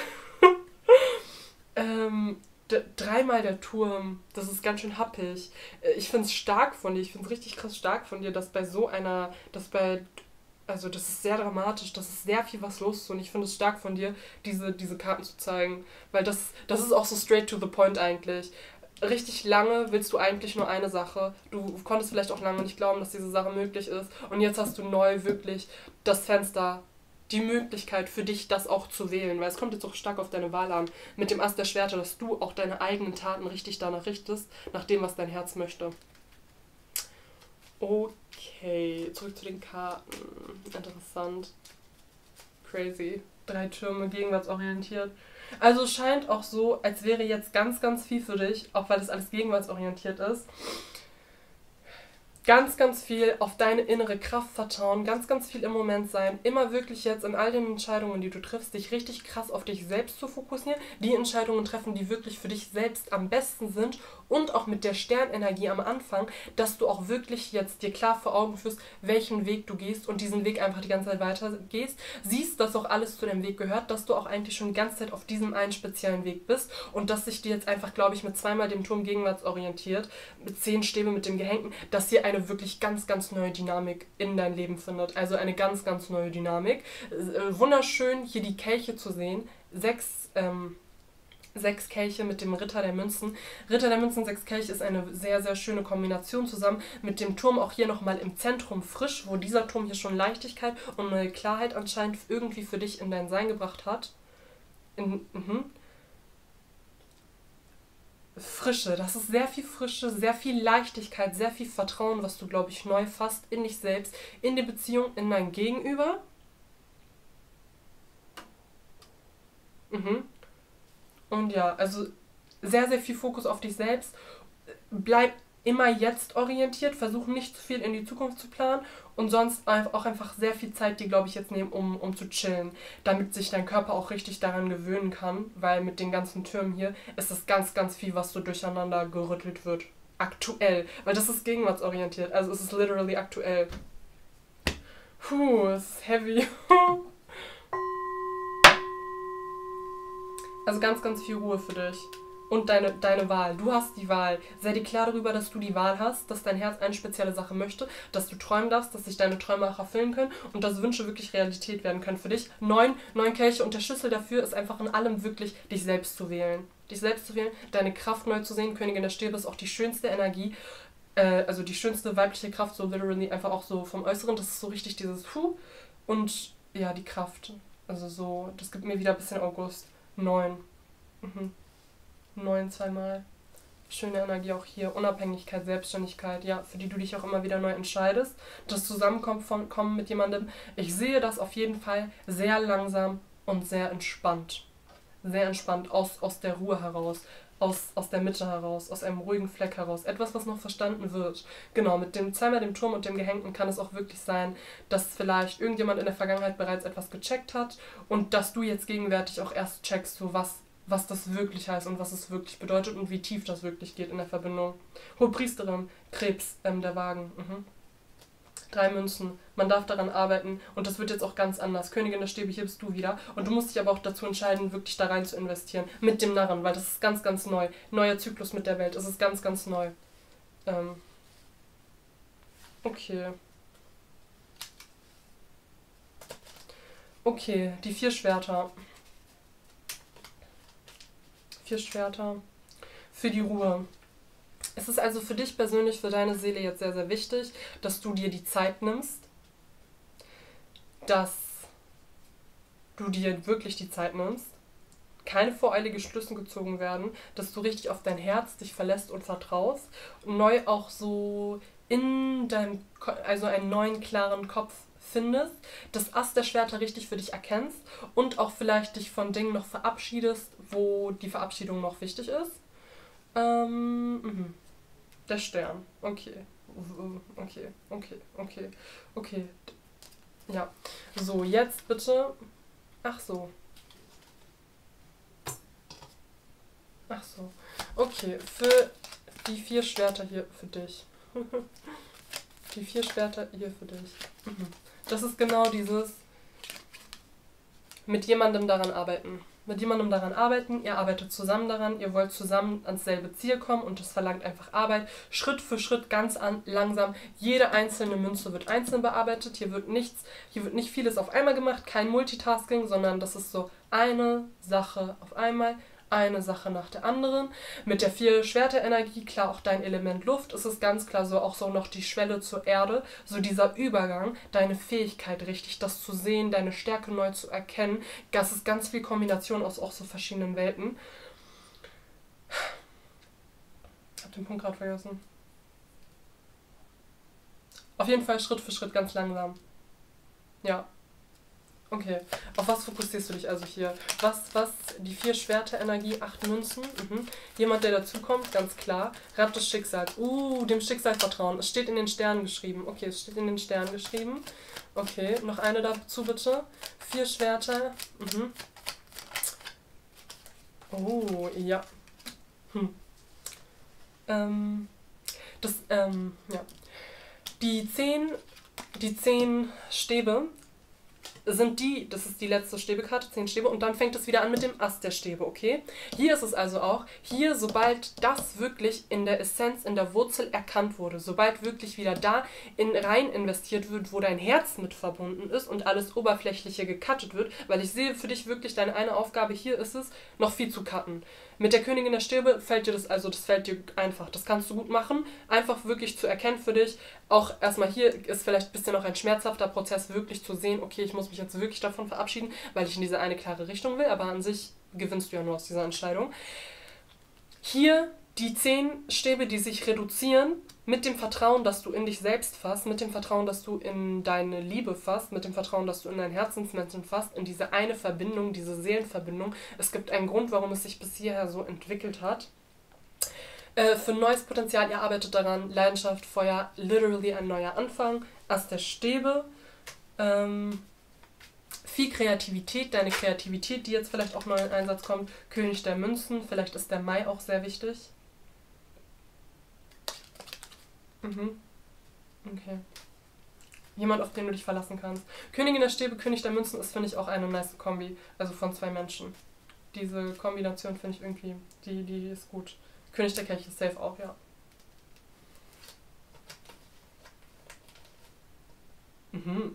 dreimal der Turm, das ist ganz schön happig. Ich finde es stark von dir, ich finde es richtig krass stark von dir, dass bei so einer, also das ist sehr dramatisch, das ist sehr viel was los und ich finde es stark von dir, diese Karten zu zeigen, weil das ist auch so straight to the point eigentlich. Richtig lange willst du eigentlich nur eine Sache. Du konntest vielleicht auch lange nicht glauben, dass diese Sache möglich ist und jetzt hast du neu wirklich das Fenster, die Möglichkeit für dich, das auch zu wählen, weil es kommt jetzt auch stark auf deine Wahl an, mit dem Ast der Schwerter, dass du auch deine eigenen Taten richtig danach richtest, nach dem, was dein Herz möchte. Okay, zurück zu den Karten. Interessant. Crazy. 3 Türme, gegenwartsorientiert. Also es scheint auch so, als wäre jetzt ganz, ganz viel für dich, auch weil das alles gegenwartsorientiert ist. Ganz, ganz viel auf deine innere Kraft vertrauen, ganz, ganz viel im Moment sein, immer wirklich jetzt in all den Entscheidungen, die du triffst, dich richtig krass auf dich selbst zu fokussieren, die Entscheidungen treffen, die wirklich für dich selbst am besten sind und auch mit der Sternenergie am Anfang, dass du auch wirklich jetzt dir klar vor Augen führst, welchen Weg du gehst und diesen Weg einfach die ganze Zeit weiter gehst, siehst, dass auch alles zu dem Weg gehört, dass du auch eigentlich schon die ganze Zeit auf diesem einen speziellen Weg bist und dass sich dir jetzt einfach, glaube ich, mit 2-mal dem Turm gegenwärts orientiert, mit 10 Stäbe mit dem Gehängten, dass hier eine wirklich ganz, ganz neue Dynamik in dein Leben findet. Also eine ganz, ganz neue Dynamik. Wunderschön, hier die Kelche zu sehen. 6 Kelche mit dem Ritter der Münzen. Ritter der Münzen, 6 Kelche ist eine sehr, sehr schöne Kombination zusammen mit dem Turm auch hier nochmal im Zentrum frisch, wo dieser Turm hier schon Leichtigkeit und neue Klarheit anscheinend irgendwie für dich in dein Sein gebracht hat. Frische, das ist sehr viel Frische, sehr viel Leichtigkeit, sehr viel Vertrauen, was du, glaube ich, neu fasst in dich selbst, in die Beziehung, in dein Gegenüber. Und ja, also sehr, sehr viel Fokus auf dich selbst. Bleib immer jetzt orientiert, versuch nicht zu viel in die Zukunft zu planen und sonst auch einfach sehr viel Zeit, die, glaube ich, jetzt nehmen, um zu chillen, damit sich dein Körper auch richtig daran gewöhnen kann, weil mit den ganzen Türmen hier ist es ganz, ganz viel, was so durcheinander gerüttelt wird. Aktuell, weil das ist gegenwartsorientiert, also es ist literally aktuell. Es ist heavy. Also ganz, ganz viel Ruhe für dich. und deine Wahl. Du hast die Wahl. Sei dir klar darüber, dass du die Wahl hast, dass dein Herz eine spezielle Sache möchte, dass du träumen darfst, dass sich deine Träume auch erfüllen können und dass Wünsche wirklich Realität werden können für dich. Neun Kelche und der Schlüssel dafür ist einfach in allem wirklich, dich selbst zu wählen. Dich selbst zu wählen, deine Kraft neu zu sehen. Königin der Stäbe ist auch die schönste Energie, also die schönste weibliche Kraft, so literally einfach auch so vom Äußeren. Das ist so richtig dieses und ja, die Kraft. Also so, das gibt mir wieder ein bisschen August. 9. 9 zweimal. Schöne Energie auch hier. Unabhängigkeit, Selbstständigkeit, ja, für die du dich auch immer wieder neu entscheidest. Das Zusammenkommen mit jemandem. Ich sehe das auf jeden Fall sehr langsam und sehr entspannt. Sehr entspannt aus der Ruhe heraus. Aus der Mitte heraus, aus einem ruhigen Fleck heraus. Etwas, was noch verstanden wird. Genau, mit dem zweimal dem Turm und dem Gehängten kann es auch wirklich sein, dass vielleicht irgendjemand in der Vergangenheit bereits etwas gecheckt hat und dass du jetzt gegenwärtig auch erst checkst, so was das wirklich heißt und was es wirklich bedeutet und wie tief das wirklich geht in der Verbindung. Hohe Priesterin, Krebs, der Wagen. 3 Münzen. Man darf daran arbeiten und das wird jetzt auch ganz anders. Königin der Stäbe, hier bist du wieder. Und du musst dich aber auch dazu entscheiden, wirklich da rein zu investieren. Mit dem Narren, weil das ist ganz, ganz neu. Neuer Zyklus mit der Welt. Es ist ganz, ganz neu. Okay. Okay, die 4 Schwerter. 4 Schwerter. Für die Ruhe. Es ist also für dich persönlich, für deine Seele jetzt sehr, sehr wichtig, dass du dir die Zeit nimmst, dass du dir wirklich die Zeit nimmst, keine voreilige Schlüsse gezogen werden, dass du richtig auf dein Herz dich verlässt und vertraust und neu auch so in deinem, also einen neuen, klaren Kopf findest, das Ass der Schwerter richtig für dich erkennst und auch vielleicht dich von Dingen noch verabschiedest, wo die Verabschiedung noch wichtig ist. Der Stern. Okay. Okay. Ja. So, jetzt bitte. Ach so. Okay, für die 4 Schwerter hier für dich. Die 4 Schwerter hier für dich. Das ist genau dieses mit jemandem daran arbeiten. Mit jemandem daran arbeiten, ihr arbeitet zusammen daran, ihr wollt zusammen ans selbe Ziel kommen und das verlangt einfach Arbeit. Schritt für Schritt, ganz langsam. Jede einzelne Münze wird einzeln bearbeitet. Hier wird nicht vieles auf einmal gemacht, kein Multitasking, sondern das ist so eine Sache auf einmal, eine Sache nach der anderen. Mit der 4 Schwerter-Energie, klar auch dein Element Luft, ist es ganz klar so auch so noch die Schwelle zur Erde, so dieser Übergang, deine Fähigkeit richtig, das zu sehen, deine Stärke neu zu erkennen. Das ist ganz viel Kombination aus auch so verschiedenen Welten. Ich hab den Punkt gerade vergessen. Auf jeden Fall Schritt für Schritt, ganz langsam. Ja. Okay, auf was fokussierst du dich also hier? Die 4 Schwerter-Energie, 8 Münzen. Jemand, der dazukommt, ganz klar. Rat des Schicksals. Dem Schicksal vertrauen. Es steht in den Sternen geschrieben. Okay, es steht in den Sternen geschrieben. Okay, noch eine dazu bitte. 4 Schwerter. Oh, ja. Ja. Die 10 Stäbe das ist die letzte Stäbekarte, 10 Stäbe, und dann fängt es wieder an mit dem Ast der Stäbe, okay? Hier ist es also auch, sobald das wirklich in der Essenz, in der Wurzel erkannt wurde, sobald wirklich wieder da rein investiert wird, wo dein Herz mit verbunden ist und alles Oberflächliche gecuttet wird, weil ich sehe für dich wirklich, deine eine Aufgabe hier ist es, noch viel zu cutten. Mit der Königin der Stäbe fällt dir das fällt dir einfach. Das kannst du gut machen. Einfach wirklich zu erkennen für dich. Auch erstmal hier ist vielleicht ein bisschen noch ein schmerzhafter Prozess, wirklich zu sehen, okay, ich muss mich jetzt wirklich davon verabschieden, weil ich in diese eine klare Richtung will. Aber an sich gewinnst du ja nur aus dieser Entscheidung. Hier die 10 Stäbe, die sich reduzieren, mit dem Vertrauen, dass du in dich selbst fasst, mit dem Vertrauen, dass du in deine Liebe fasst, mit dem Vertrauen, dass du in dein Herzensmenschen fasst, in diese eine Verbindung, diese Seelenverbindung. Es gibt einen Grund, warum es sich bis hierher so entwickelt hat. Für neues Potenzial, ihr arbeitet daran, Leidenschaft, Feuer, literally ein neuer Anfang. Ast der Stäbe. Viel Kreativität, deine Kreativität, die jetzt vielleicht auch neu in Einsatz kommt. König der Münzen, vielleicht ist der Mai auch sehr wichtig. Okay. Jemand, auf den du dich verlassen kannst. Königin der Stäbe, König der Münzen ist, finde ich, auch eine nice Kombi. Also von 2 Menschen. diese Kombination finde ich irgendwie, die ist gut. König der Kelche ist safe auch, ja. Mhm.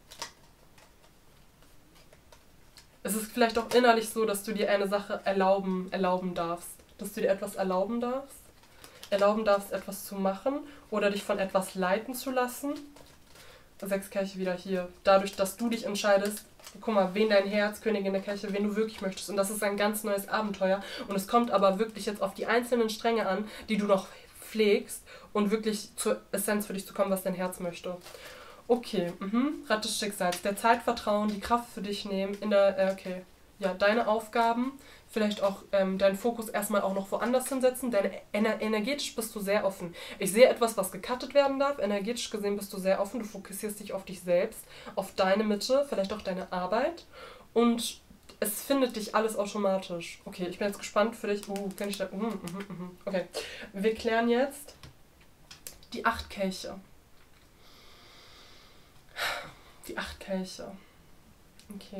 Es ist vielleicht auch innerlich so, dass du dir eine Sache erlauben darfst. Dass du dir etwas erlauben darfst. Erlauben darfst, etwas zu machen oder dich von etwas leiten zu lassen. 6 Kelche wieder hier. Dadurch, dass du dich entscheidest, guck mal, wen dein Herz, Königin der Kelche, wen du wirklich möchtest. Und das ist ein ganz neues Abenteuer. Und es kommt aber wirklich jetzt auf die einzelnen Stränge an, die du noch pflegst und wirklich zur Essenz für dich zu kommen, was dein Herz möchte. Okay, Rad des Schicksals. Der Zeit vertrauen, die Kraft für dich nehmen, okay. Ja, deine Aufgaben, vielleicht auch deinen Fokus erstmal auch noch woanders hinsetzen. Energetisch bist du sehr offen. Ich sehe etwas, was gecuttet werden darf. Energetisch gesehen bist du sehr offen. Du fokussierst dich auf dich selbst, auf deine Mitte, vielleicht auch deine Arbeit. Und es findet dich alles automatisch. Okay, ich bin jetzt gespannt für dich. Kann ich da. Okay, wir klären jetzt die 8 Kelche. Die 8 Kelche. Okay.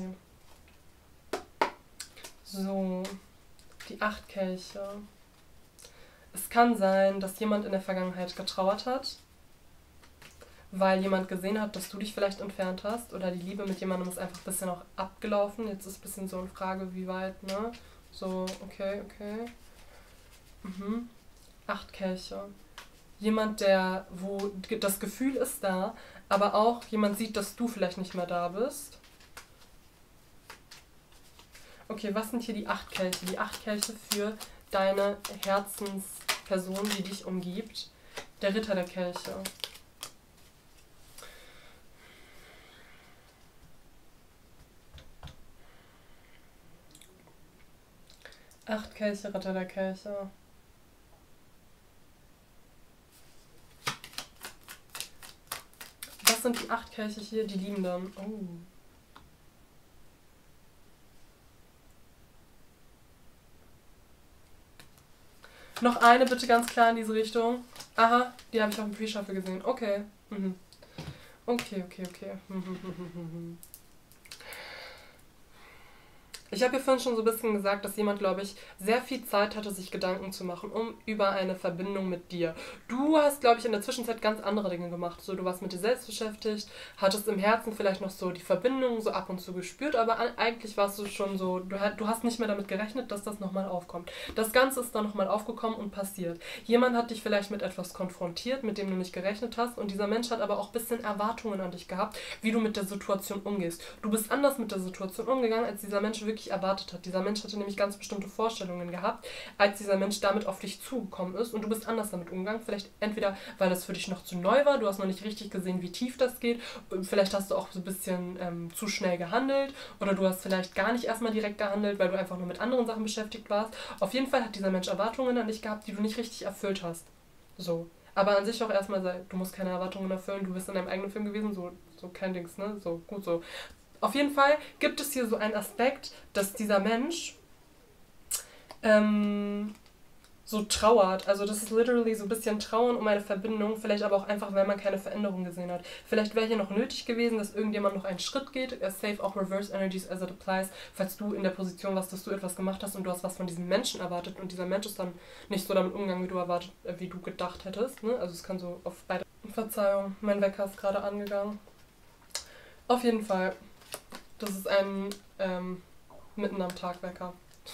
So, die 8 Kelche. Es kann sein, dass jemand in der Vergangenheit getrauert hat, weil jemand gesehen hat, dass du dich vielleicht entfernt hast oder die Liebe mit jemandem ist einfach ein bisschen auch abgelaufen. Jetzt ist ein bisschen so eine Frage, wie weit, ne? So, okay. 8 Kelche. Jemand, wo das Gefühl ist da, aber auch jemand sieht, dass du vielleicht nicht mehr da bist. Okay, was sind hier die 8 Kelche? Die 8 Kelche für deine Herzensperson, die dich umgibt. Der Ritter der Kelche. Acht Kelche, Ritter der Kelche. Was sind die 8 Kelche hier? Die Liebenden. Oh. Noch eine bitte ganz klar in diese Richtung. Aha, die habe ich auch im Pre-Shuffle gesehen. Okay. Okay. Ich habe ja vorhin schon so ein bisschen gesagt, dass jemand, glaube ich, sehr viel Zeit hatte, sich Gedanken zu machen, über eine Verbindung mit dir. Du hast, glaube ich, in der Zwischenzeit ganz andere Dinge gemacht. So, du warst mit dir selbst beschäftigt, hattest im Herzen vielleicht noch so die Verbindung so ab und zu gespürt, aber eigentlich warst du schon so, du hast nicht mehr damit gerechnet, dass das nochmal aufkommt. Das Ganze ist dann nochmal aufgekommen und passiert. Jemand hat dich vielleicht mit etwas konfrontiert, mit dem du nicht gerechnet hast, und dieser Mensch hat aber auch ein bisschen Erwartungen an dich gehabt, wie du mit der Situation umgehst. Du bist anders mit der Situation umgegangen, als dieser Mensch wirklich erwartet hat. Dieser Mensch hatte nämlich ganz bestimmte Vorstellungen gehabt, als dieser Mensch damit auf dich zugekommen ist, und du bist anders damit umgegangen. Vielleicht entweder, weil das für dich noch zu neu war, du hast noch nicht richtig gesehen, wie tief das geht, vielleicht hast du auch so ein bisschen zu schnell gehandelt, oder du hast vielleicht gar nicht erstmal direkt gehandelt, weil du einfach nur mit anderen Sachen beschäftigt warst. Auf jeden Fall hat dieser Mensch Erwartungen an dich gehabt, die du nicht richtig erfüllt hast. So. Aber an sich auch erstmal, du musst keine Erwartungen erfüllen, du bist in deinem eigenen Film gewesen, so kein Dings, ne? So, gut so. Auf jeden Fall gibt es hier so einen Aspekt, dass dieser Mensch so trauert. Also das ist literally so ein bisschen Trauern um eine Verbindung, vielleicht aber auch einfach, weil man keine Veränderung gesehen hat. Vielleicht wäre hier noch nötig gewesen, dass irgendjemand noch einen Schritt geht. Save auch Reverse Energies as it applies, falls du in der Position warst, dass du etwas gemacht hast und du hast was von diesem Menschen erwartet und dieser Mensch ist dann nicht so damit umgegangen, wie du gedacht hättest. Ne? Also es kann so auf beide... Verzeihung, mein Wecker ist gerade angegangen. Auf jeden Fall. Das ist ein mitten am Tag Wecker.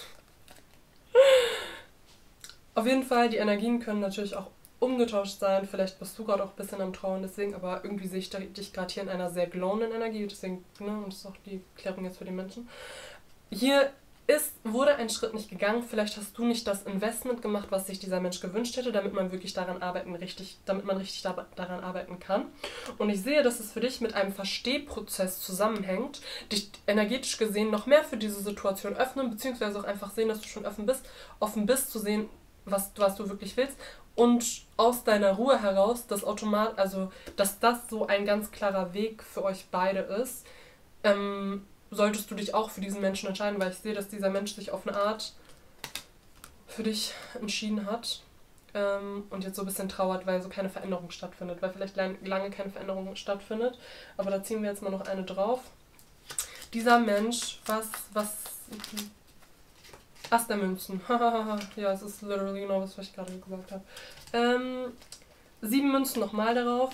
Auf jeden Fall, die Energien können natürlich auch umgetauscht sein. Vielleicht bist du gerade auch ein bisschen am Trauen, deswegen, aber irgendwie sehe ich dich gerade hier in einer sehr glowenden Energie, deswegen, ne, und das ist auch die Klärung jetzt für die Menschen. Hier wurde ein Schritt nicht gegangen, vielleicht hast du nicht das Investment gemacht, was sich dieser Mensch gewünscht hätte, damit man wirklich daran richtig daran arbeiten kann. Und ich sehe, dass es für dich mit einem Verstehprozess zusammenhängt, dich energetisch gesehen noch mehr für diese Situation öffnen, beziehungsweise auch einfach sehen, dass du schon offen bist zu sehen, was du wirklich willst, und aus deiner Ruhe heraus, dass das so ein ganz klarer Weg für euch beide ist, solltest du dich auch für diesen Menschen entscheiden, weil ich sehe, dass dieser Mensch sich auf eine Art für dich entschieden hat und jetzt so ein bisschen trauert, weil so keine Veränderung stattfindet, weil vielleicht lange keine Veränderung stattfindet, aber da ziehen wir jetzt mal noch eine drauf. Dieser Mensch, Ass der Münzen. Ja, es ist literally genau das, was ich gerade gesagt habe. 7 Münzen nochmal darauf.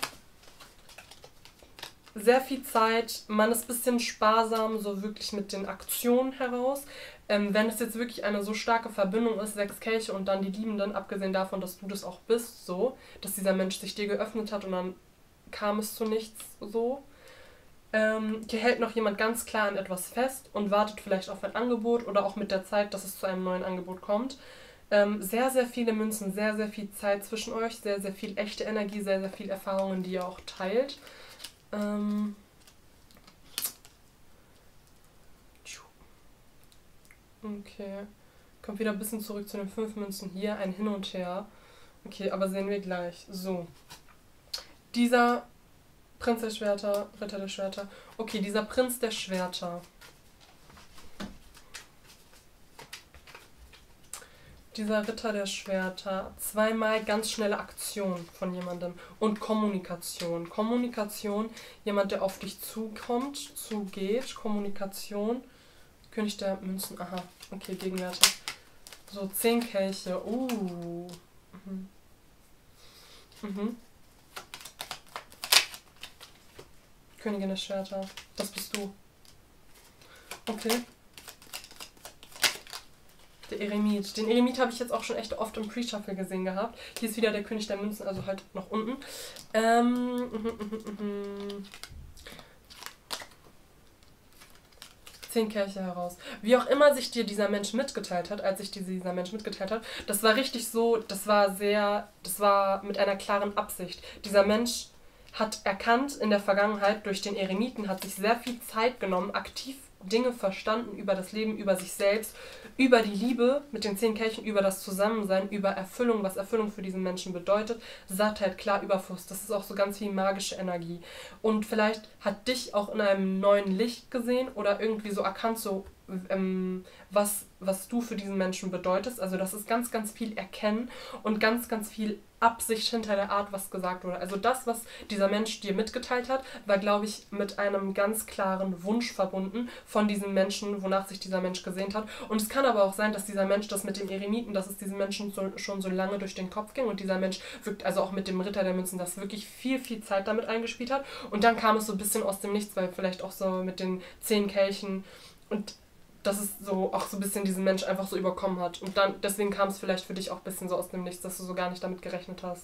Sehr viel Zeit, man ist ein bisschen sparsam, so wirklich mit den Aktionen heraus. Wenn es jetzt wirklich eine so starke Verbindung ist, 6 Kelche und dann die Liebenden, abgesehen davon, dass du das auch bist, so, dass dieser Mensch sich dir geöffnet hat und dann kam es zu nichts, so. Hier hält noch jemand ganz klar an etwas fest und wartet vielleicht auf ein Angebot oder auch mit der Zeit, dass es zu einem neuen Angebot kommt. Sehr, sehr viele Münzen, sehr, sehr viel Zeit zwischen euch, sehr, sehr viel echte Energie, sehr, sehr viel Erfahrungen, die ihr auch teilt. Okay. Kommt wieder ein bisschen zurück zu den 5 Münzen hier. Ein Hin und Her. Okay, aber sehen wir gleich. So. Dieser Prinz der Schwerter, Ritter der Schwerter. Okay, dieser Prinz der Schwerter. Dieser Ritter der Schwerter. Zweimal ganz schnelle Aktion von jemandem. Und Kommunikation. Kommunikation, jemand, der auf dich zukommt, zugeht. Kommunikation. König der Münzen, aha. Okay, gegenwärtig. So, 10 Kelche. Mhm. Mhm. Königin der Schwerter. Das bist du. Okay. Der Eremit. Den Eremit habe ich jetzt auch schon echt oft im Pre-Shuffle gesehen gehabt. Hier ist wieder der König der Münzen, also halt noch unten. 10 Kelche heraus. Wie auch immer sich dir dieser Mensch mitgeteilt hat, als sich dieser Mensch mitgeteilt hat, das war richtig so, das war mit einer klaren Absicht. Dieser Mensch hat erkannt in der Vergangenheit durch den Eremiten, hat sich sehr viel Zeit genommen, aktiv Dinge verstanden über das Leben, über sich selbst, über die Liebe mit den 10 Kelchen, über das Zusammensein, über Erfüllung, was Erfüllung für diesen Menschen bedeutet, Sattheit, klar, Überfluss. Das ist auch so ganz viel magische Energie. Und vielleicht hat dich auch in einem neuen Licht gesehen oder irgendwie so erkannt, so was du für diesen Menschen bedeutest. Also das ist ganz, ganz viel Erkennen und ganz, ganz viel Absicht hinter der Art, was gesagt wurde. Also das, was dieser Mensch dir mitgeteilt hat, war, glaube ich, mit einem ganz klaren Wunsch verbunden von diesem Menschen, wonach sich dieser Mensch gesehnt hat. Und es kann aber auch sein, dass dieser Mensch das mit dem Eremiten, dass es diesem Menschen schon so lange durch den Kopf ging und dieser Mensch wirkt, also auch mit dem Ritter der Münzen, das wirklich viel, viel Zeit damit eingespielt hat. Und dann kam es so ein bisschen aus dem Nichts, weil vielleicht auch so mit den 10 Kelchen und dass es so auch so ein bisschen diesen Mensch einfach so überkommen hat. Und dann deswegen kam es vielleicht für dich auch ein bisschen so aus dem Nichts, dass du so gar nicht damit gerechnet hast.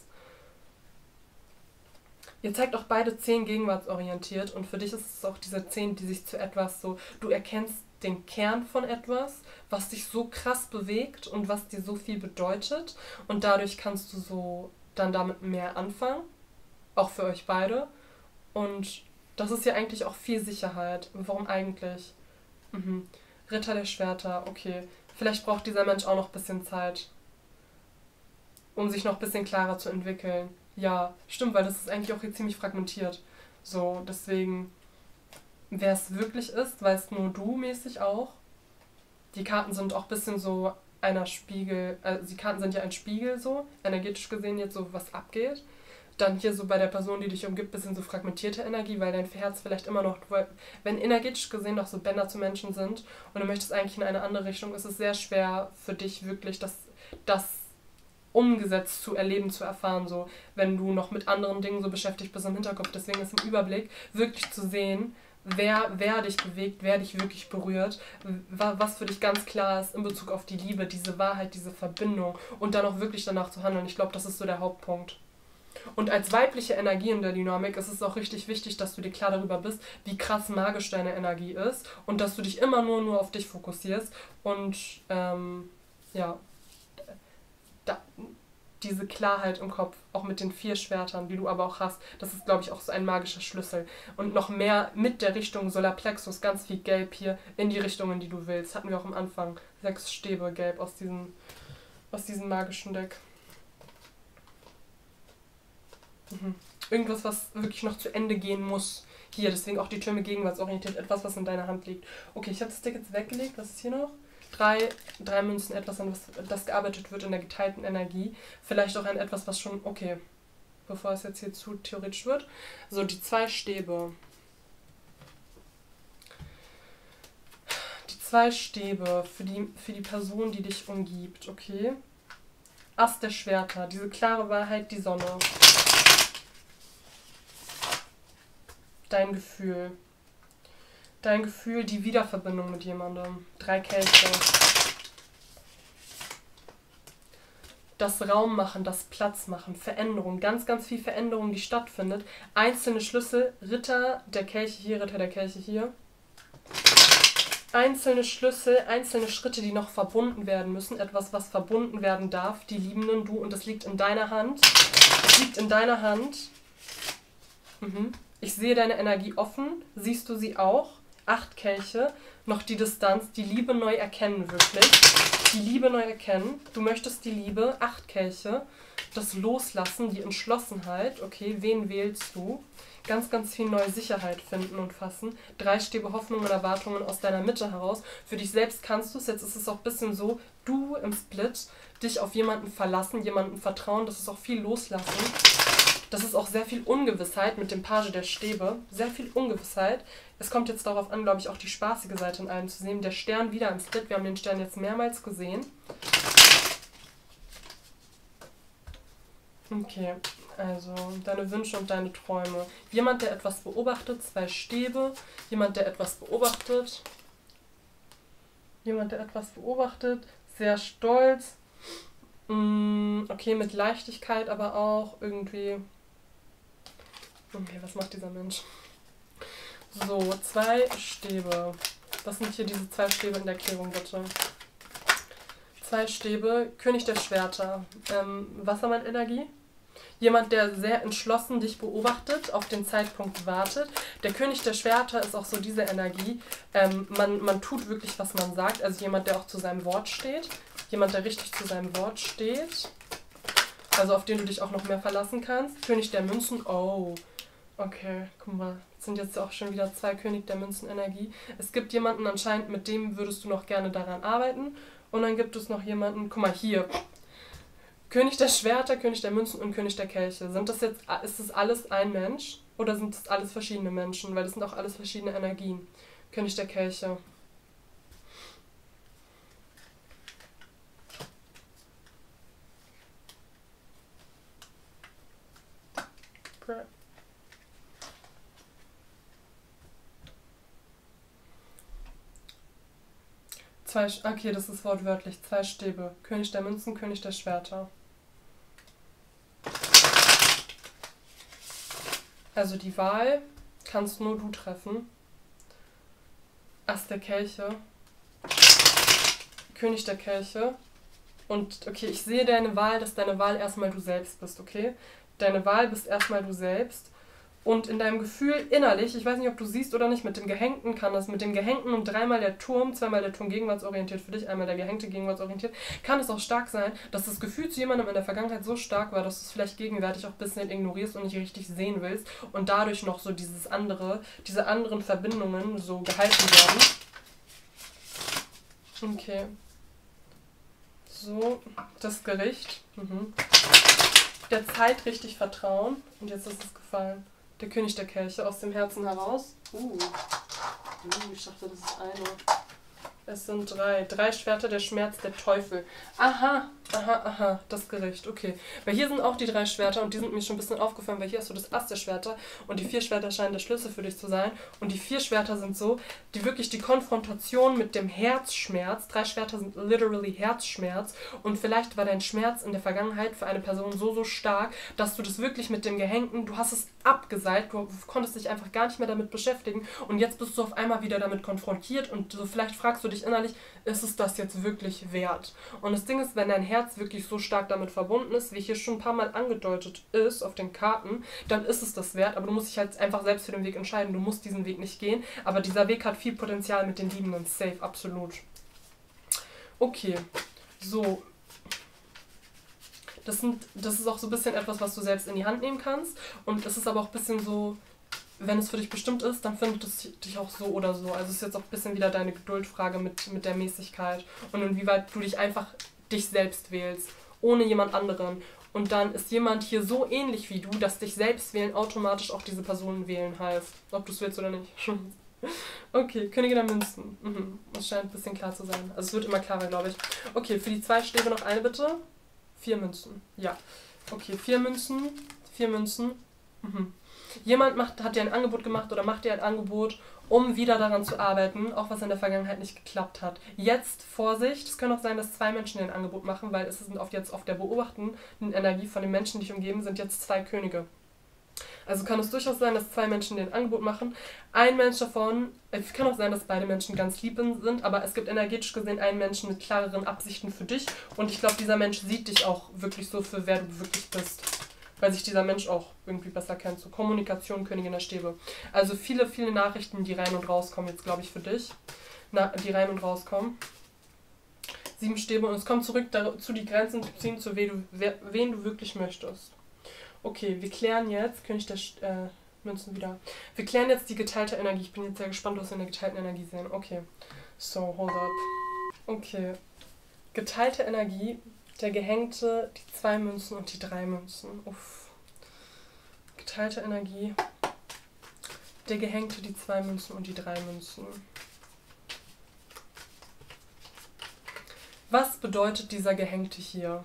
Ihr zeigt auch beide 10 gegenwartsorientiert und für dich ist es auch diese 10, die sich zu etwas so, du erkennst den Kern von etwas, was dich so krass bewegt und was dir so viel bedeutet und dadurch kannst du so dann damit mehr anfangen, auch für euch beide. Und das ist ja eigentlich auch viel Sicherheit. Warum eigentlich? Mhm. Ritter der Schwerter, okay. Vielleicht braucht dieser Mensch auch noch ein bisschen Zeit, um sich noch ein bisschen klarer zu entwickeln. Ja, stimmt, weil das ist eigentlich auch hier ziemlich fragmentiert. So, deswegen, wer es wirklich ist, weißt nur du mäßig auch. Die Karten sind auch ein bisschen so einer Spiegel, also die Karten sind ja ein Spiegel so, energetisch gesehen jetzt so, was abgeht. Dann hier so bei der Person, die dich umgibt, bisschen so fragmentierte Energie, weil dein Herz vielleicht immer noch, wenn energetisch gesehen noch so Bänder zu Menschen sind und du möchtest eigentlich in eine andere Richtung, ist es sehr schwer für dich wirklich das umgesetzt zu erleben, zu erfahren, so wenn du noch mit anderen Dingen so beschäftigt bist im Hinterkopf. Deswegen ist im Überblick wirklich zu sehen, wer dich bewegt, wer dich wirklich berührt, was für dich ganz klar ist in Bezug auf die Liebe, diese Wahrheit, diese Verbindung und dann auch wirklich danach zu handeln. Ich glaube, das ist so der Hauptpunkt. Und als weibliche Energie in der Dynamik ist es auch richtig wichtig, dass du dir klar darüber bist, wie krass magisch deine Energie ist und dass du dich immer nur auf dich fokussierst und ja, da, diese Klarheit im Kopf, auch mit den 4 Schwertern, die du aber auch hast, das ist, glaube ich, auch so ein magischer Schlüssel. Und noch mehr mit der Richtung Solarplexus, ganz viel Gelb hier in die Richtungen, die du willst. Hatten wir auch am Anfang 6 Stäbe Gelb aus diesem magischen Deck. Mhm. Irgendwas, was wirklich noch zu Ende gehen muss. Hier, deswegen auch die Türme gegenwartsorientiert. Etwas, was in deiner Hand liegt. Okay, ich habe das Deck jetzt weggelegt. Was ist hier noch? Drei Münzen, etwas, an das gearbeitet wird in der geteilten Energie. Vielleicht auch an etwas, was schon... Okay, bevor es jetzt hier zu theoretisch wird. So, die 2 Stäbe. Die 2 Stäbe für die Person, die dich umgibt, okay? Ass der Schwerter, diese klare Wahrheit, die Sonne. Dein Gefühl. Dein Gefühl, die Wiederverbindung mit jemandem. 3 Kelche. Das Raum machen, das Platz machen, Veränderung, ganz, ganz viel Veränderung, die stattfindet. Einzelne Schlüssel, Ritter der Kelche hier, Ritter der Kelche hier. Einzelne Schlüssel, einzelne Schritte, die noch verbunden werden müssen. Etwas, was verbunden werden darf. Die Liebenden, du, und es liegt in deiner Hand. Es liegt in deiner Hand. Ich sehe deine Energie offen. Siehst du sie auch? 8 Kelche. Noch die Distanz, die Liebe neu erkennen, wirklich. Die Liebe neu erkennen. Du möchtest die Liebe. 8 Kelche. Das Loslassen, die Entschlossenheit. Okay, wen wählst du? Ganz, ganz viel neue Sicherheit finden und fassen. 3 Stäbe Hoffnung und Erwartungen aus deiner Mitte heraus. Für dich selbst kannst du es. Jetzt ist es auch ein bisschen so, du im Split, dich auf jemanden verlassen, jemanden vertrauen. Das ist auch viel Loslassen. Das ist auch sehr viel Ungewissheit mit dem Page der Stäbe. Sehr viel Ungewissheit. Es kommt jetzt darauf an, glaube ich, auch die spaßige Seite in allem zu sehen. Der Stern wieder im Split. Wir haben den Stern jetzt mehrmals gesehen. Okay, also deine Wünsche und deine Träume. Jemand, der etwas beobachtet, 2 Stäbe. Jemand, der etwas beobachtet. Jemand, der etwas beobachtet. Sehr stolz. Okay, mit Leichtigkeit, aber auch irgendwie... Okay, was macht dieser Mensch? So, 2 Stäbe. Was sind hier diese 2 Stäbe in der Klärung, bitte? 2 Stäbe, König der Schwerter. Wassermann-Energie. Jemand, der sehr entschlossen dich beobachtet, auf den Zeitpunkt wartet. Der König der Schwerter ist auch so diese Energie. Man tut wirklich, was man sagt. Also jemand, der auch zu seinem Wort steht. Jemand, der richtig zu seinem Wort steht. Also auf den du dich auch noch mehr verlassen kannst. König der Münzen. Oh, okay, guck mal. Das sind jetzt auch schon wieder 2 König der Münzen Energie. Es gibt jemanden anscheinend, mit dem würdest du noch gerne daran arbeiten. Und dann gibt es noch jemanden, guck mal hier. König der Schwerter, König der Münzen und König der Kelche. Ist das alles ein Mensch? Oder sind das alles verschiedene Menschen? Weil das sind auch alles verschiedene Energien. König der Kelche. Okay, das ist wortwörtlich. 2 Stäbe. König der Münzen, König der Schwerter. Also die Wahl kannst nur du treffen. Ass der Kelche. König der Kelche. Und okay, ich sehe deine Wahl, dass deine Wahl erstmal du selbst bist, okay? Deine Wahl bist erstmal du selbst. Und in deinem Gefühl innerlich, ich weiß nicht, ob du siehst oder nicht, mit dem Gehängten kann das, mit dem Gehängten und 3-mal der Turm, 2-mal der Turm gegenwartsorientiert für dich, einmal der Gehängte gegenwartsorientiert, kann es auch stark sein, dass das Gefühl zu jemandem in der Vergangenheit so stark war, dass du es vielleicht gegenwärtig auch ein bisschen ignorierst und nicht richtig sehen willst und dadurch noch so diese anderen Verbindungen so gehalten werden. Okay. So, das Gericht. Der Zeit richtig vertrauen. Und jetzt ist es gefallen. Der König der Kelche aus dem Herzen heraus. Ich dachte, das ist eine. Es sind 3. 3 Schwerter, der Schmerz, der Teufel. Aha, das Gericht, okay. Weil hier sind auch die 3 Schwerter und die sind mir schon ein bisschen aufgefallen, weil hier hast du das Ass der Schwerter und die 4 Schwerter scheinen der Schlüssel für dich zu sein. Und die 4 Schwerter sind so, die wirklich die Konfrontation mit dem Herzschmerz. 3 Schwerter sind literally Herzschmerz und vielleicht war dein Schmerz in der Vergangenheit für eine Person so stark, dass du das wirklich mit dem Gehängten, du hast es abgeseilt, du konntest dich einfach gar nicht mehr damit beschäftigen und jetzt bist du auf einmal wieder damit konfrontiert und so vielleicht fragst du dich innerlich, ist es das jetzt wirklich wert? Und das Ding ist, wenn dein Herz wirklich so stark damit verbunden ist, wie hier schon ein paar Mal angedeutet ist auf den Karten, dann ist es das wert, aber du musst dich halt einfach selbst für den Weg entscheiden, du musst diesen Weg nicht gehen, aber dieser Weg hat viel Potenzial mit den Liebenden, safe, absolut. Okay, so. Das ist auch so ein bisschen etwas, was du selbst in die Hand nehmen kannst und es ist aber auch ein bisschen so, wenn es für dich bestimmt ist, dann findet es dich auch so oder so. Also es ist jetzt auch ein bisschen wieder deine Geduldfrage mit der Mäßigkeit und inwieweit du dich einfach dich selbst wählst, ohne jemand anderen. Und dann ist jemand hier so ähnlich wie du, dass dich selbst wählen automatisch auch diese Personen wählen heißt. Ob du es willst oder nicht. Okay, Königin der Münzen. Mhm. Das scheint ein bisschen klar zu sein. Also es wird immer klarer, glaube ich. Okay, für die 2 Stäbe noch eine bitte. 4 Münzen. Ja. Okay, 4 Münzen. 4 Münzen. Mhm. Jemand hat dir ein Angebot gemacht oder macht dir ein Angebot, um wieder daran zu arbeiten, auch was in der Vergangenheit nicht geklappt hat. Jetzt Vorsicht, es kann auch sein, dass 2 Menschen dir ein Angebot machen, weil es sind jetzt auf der beobachtenden Energie von den Menschen, die dich umgeben, sind jetzt 2 Könige. Also kann es durchaus sein, dass 2 Menschen dir ein Angebot machen. Ein Mensch davon, es kann auch sein, dass beide Menschen ganz lieb sind, aber es gibt energetisch gesehen einen Menschen mit klareren Absichten für dich. Und ich glaube, dieser Mensch sieht dich auch wirklich so für wer du wirklich bist. Weil sich dieser Mensch auch irgendwie besser kennt. So Kommunikation, Königin der Stäbe. Also viele, viele Nachrichten, die rein und rauskommen jetzt, glaube ich, für dich. Die rein und rauskommen. 7 Stäbe und es kommt zurück dazu, die Grenzen zu ziehen, zu wen du wirklich möchtest. Okay, wir klären jetzt, König der Münzen wieder. Wir klären jetzt die geteilte Energie. Ich bin jetzt sehr gespannt, was wir in der geteilten Energie sehen. Okay, so, hold up. Okay, geteilte Energie, der Gehängte, die 2 Münzen und die 3 Münzen. Uff. Geteilte Energie, der Gehängte, die 2 Münzen und die 3 Münzen. Was bedeutet dieser Gehängte hier?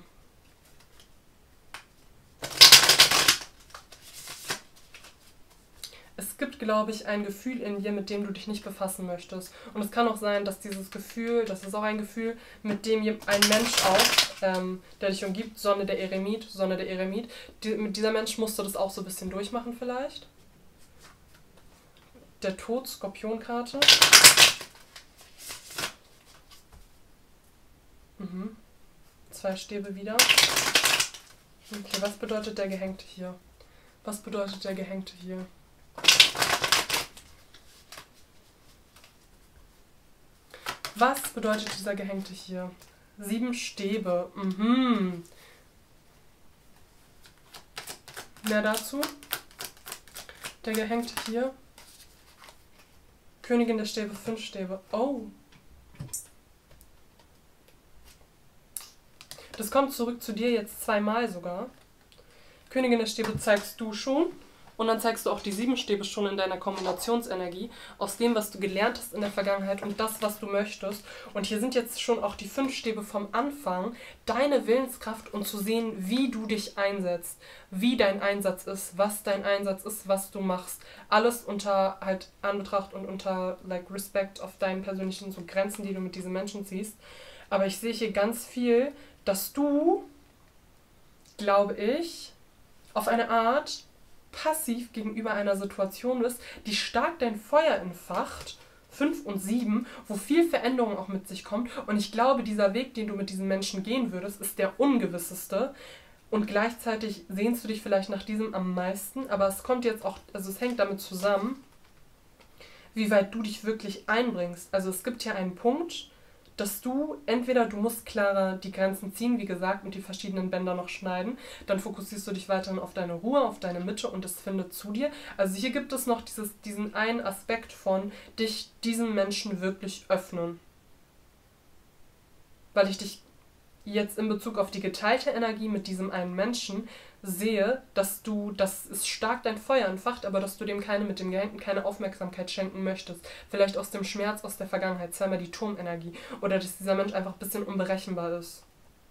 Es gibt, glaube ich, ein Gefühl in dir, mit dem du dich nicht befassen möchtest. Und es kann auch sein, dass dieses Gefühl, das ist auch ein Gefühl, mit dem ein Mensch auch, der dich umgibt, Sonne der Eremit, mit dieser Mensch musst du das auch so ein bisschen durchmachen vielleicht. Der Tod, Skorpionkarte. Mhm. 2 Stäbe wieder. Okay, was bedeutet der Gehängte hier? Was bedeutet der Gehängte hier? Was bedeutet dieser Gehängte hier? 7 Stäbe. Mhm. Mehr dazu? Der Gehängte hier. Königin der Stäbe, 5 Stäbe. Oh. Das kommt zurück zu dir jetzt 2-mal sogar. Königin der Stäbe zeigst du schon. Und dann zeigst du auch die 7 Stäbe schon in deiner Kombinationsenergie, aus dem, was du gelernt hast in der Vergangenheit und das, was du möchtest. Und hier sind jetzt schon auch die 5 Stäbe vom Anfang, deine Willenskraft und zu sehen, wie du dich einsetzt, wie dein Einsatz ist, was du machst. Alles unter halt Anbetracht und unter Respect auf deinen persönlichen so Grenzen, die du mit diesen Menschen ziehst. Aber ich sehe hier ganz viel, dass du, glaube ich, auf eine Art passiv gegenüber einer Situation bist, die stark dein Feuer entfacht, 5 und 7, wo viel Veränderung auch mit sich kommt. Und ich glaube, dieser Weg, den du mit diesen Menschen gehen würdest, ist der ungewisseste. Und gleichzeitig sehnst du dich vielleicht nach diesem am meisten, aber es kommt jetzt auch, also es hängt damit zusammen, wie weit du dich wirklich einbringst. Also es gibt hier einen Punkt, dass du musst klarer die Grenzen ziehen, wie gesagt, und die verschiedenen Bänder noch schneiden. Dann fokussierst du dich weiterhin auf deine Ruhe, auf deine Mitte und es findet zu dir. Also hier gibt es noch diesen einen Aspekt von dich diesem Menschen wirklich öffnen. Weil ich dich jetzt in Bezug auf die geteilte Energie mit diesem einen Menschen sehe, dass es stark dein Feuer entfacht, aber dass du dem mit dem Gehängten keine Aufmerksamkeit schenken möchtest. Vielleicht aus dem Schmerz aus der Vergangenheit, zweimal die Turmenergie. Oder dass dieser Mensch einfach ein bisschen unberechenbar ist.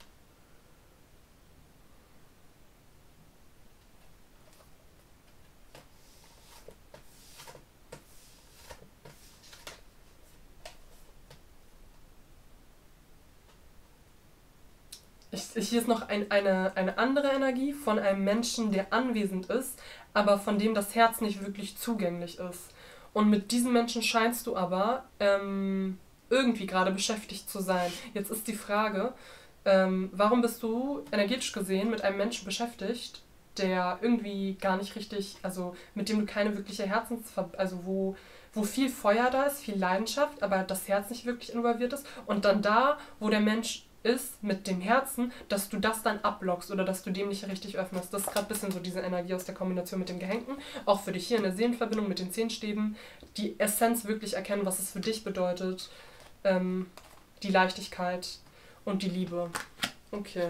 Hier ist noch eine andere Energie von einem Menschen, der anwesend ist, aber von dem das Herz nicht wirklich zugänglich ist. Und mit diesem Menschen scheinst du aber irgendwie gerade beschäftigt zu sein. Jetzt ist die Frage, warum bist du energetisch gesehen mit einem Menschen beschäftigt, der irgendwie gar nicht richtig, also mit dem du keine wirkliche also wo viel Feuer da ist, viel Leidenschaft, aber das Herz nicht wirklich involviert ist. Und dann da, wo der Mensch ist mit dem Herzen, dass du das dann ablockst oder dass du dem nicht richtig öffnest. Das ist gerade ein bisschen so diese Energie aus der Kombination mit dem Gehängten. Auch für dich hier in der Seelenverbindung mit den 10 Stäben, die Essenz wirklich erkennen, was es für dich bedeutet, die Leichtigkeit und die Liebe. Okay.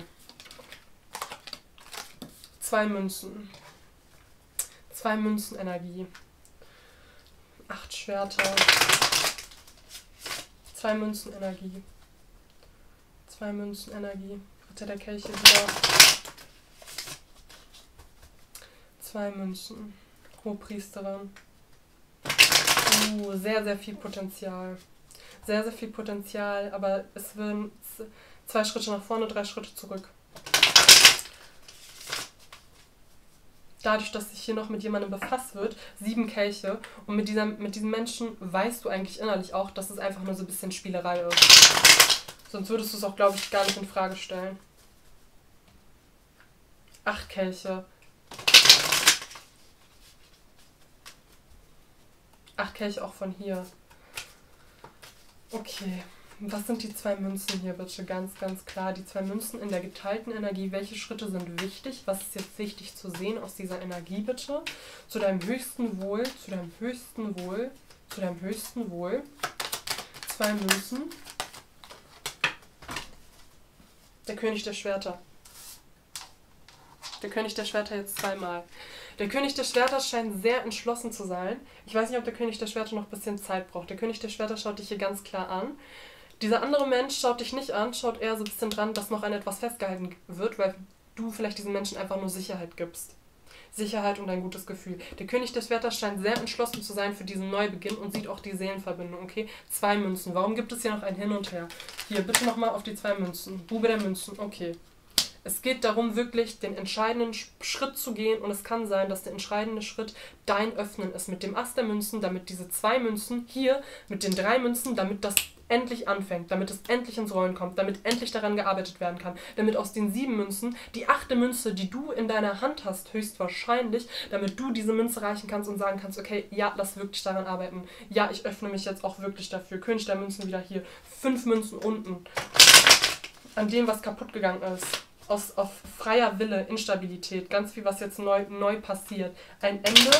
2 Münzen. 2 Münzen Energie. 8 Schwerter. 2 Münzen Energie. 2 Münzen Energie. Ritter der Kelche wieder. 2 Münzen. Hohepriesterin. Sehr, sehr viel Potenzial. Sehr, sehr viel Potenzial, aber es würden 2 Schritte nach vorne, 3 Schritte zurück. Dadurch, dass sich hier noch mit jemandem befasst wird, 7 Kelche. Und mit diesem Menschen weißt du eigentlich innerlich auch, dass es einfach nur so ein bisschen Spielerei ist. Sonst würdest du es auch, glaube ich, gar nicht in Frage stellen. 8 Kelche. 8 Kelche auch von hier. Okay. Was sind die 2 Münzen hier bitte? Ganz, ganz klar. Die 2 Münzen in der geteilten Energie. Welche Schritte sind wichtig? Was ist jetzt wichtig zu sehen aus dieser Energie bitte? Zu deinem höchsten Wohl, zu deinem höchsten Wohl, zu deinem höchsten Wohl. 2 Münzen. Der König der Schwerter. Der König der Schwerter jetzt zweimal. Der König der Schwerter scheint sehr entschlossen zu sein. Ich weiß nicht, ob der König der Schwerter noch ein bisschen Zeit braucht. Der König der Schwerter schaut dich hier ganz klar an. Dieser andere Mensch schaut dich nicht an, schaut eher so ein bisschen dran, dass noch an etwas festgehalten wird, weil du vielleicht diesen Menschen einfach nur Sicherheit gibst. Sicherheit und ein gutes Gefühl. Der König der Schwerter scheint sehr entschlossen zu sein für diesen Neubeginn und sieht auch die Seelenverbindung, okay? 2 Münzen. Warum gibt es hier noch ein Hin und Her? Hier, bitte nochmal auf die 2 Münzen. Bube der Münzen, okay. Es geht darum, wirklich den entscheidenden Schritt zu gehen und es kann sein, dass der entscheidende Schritt dein Öffnen ist mit dem Ass der Münzen, damit diese 2 Münzen hier mit den 3 Münzen, damit das endlich anfängt, damit es endlich ins Rollen kommt, damit endlich daran gearbeitet werden kann, damit aus den 7 Münzen die 8. Münze, die du in deiner Hand hast, höchstwahrscheinlich, damit du diese Münze reichen kannst und sagen kannst, okay, ja, lass wirklich daran arbeiten. Ja, ich öffne mich jetzt auch wirklich dafür. König der Münzen wieder hier. 5 Münzen unten. An dem, was kaputt gegangen ist. Auf freier Wille, Instabilität, ganz viel, was jetzt neu passiert. Ein Ende.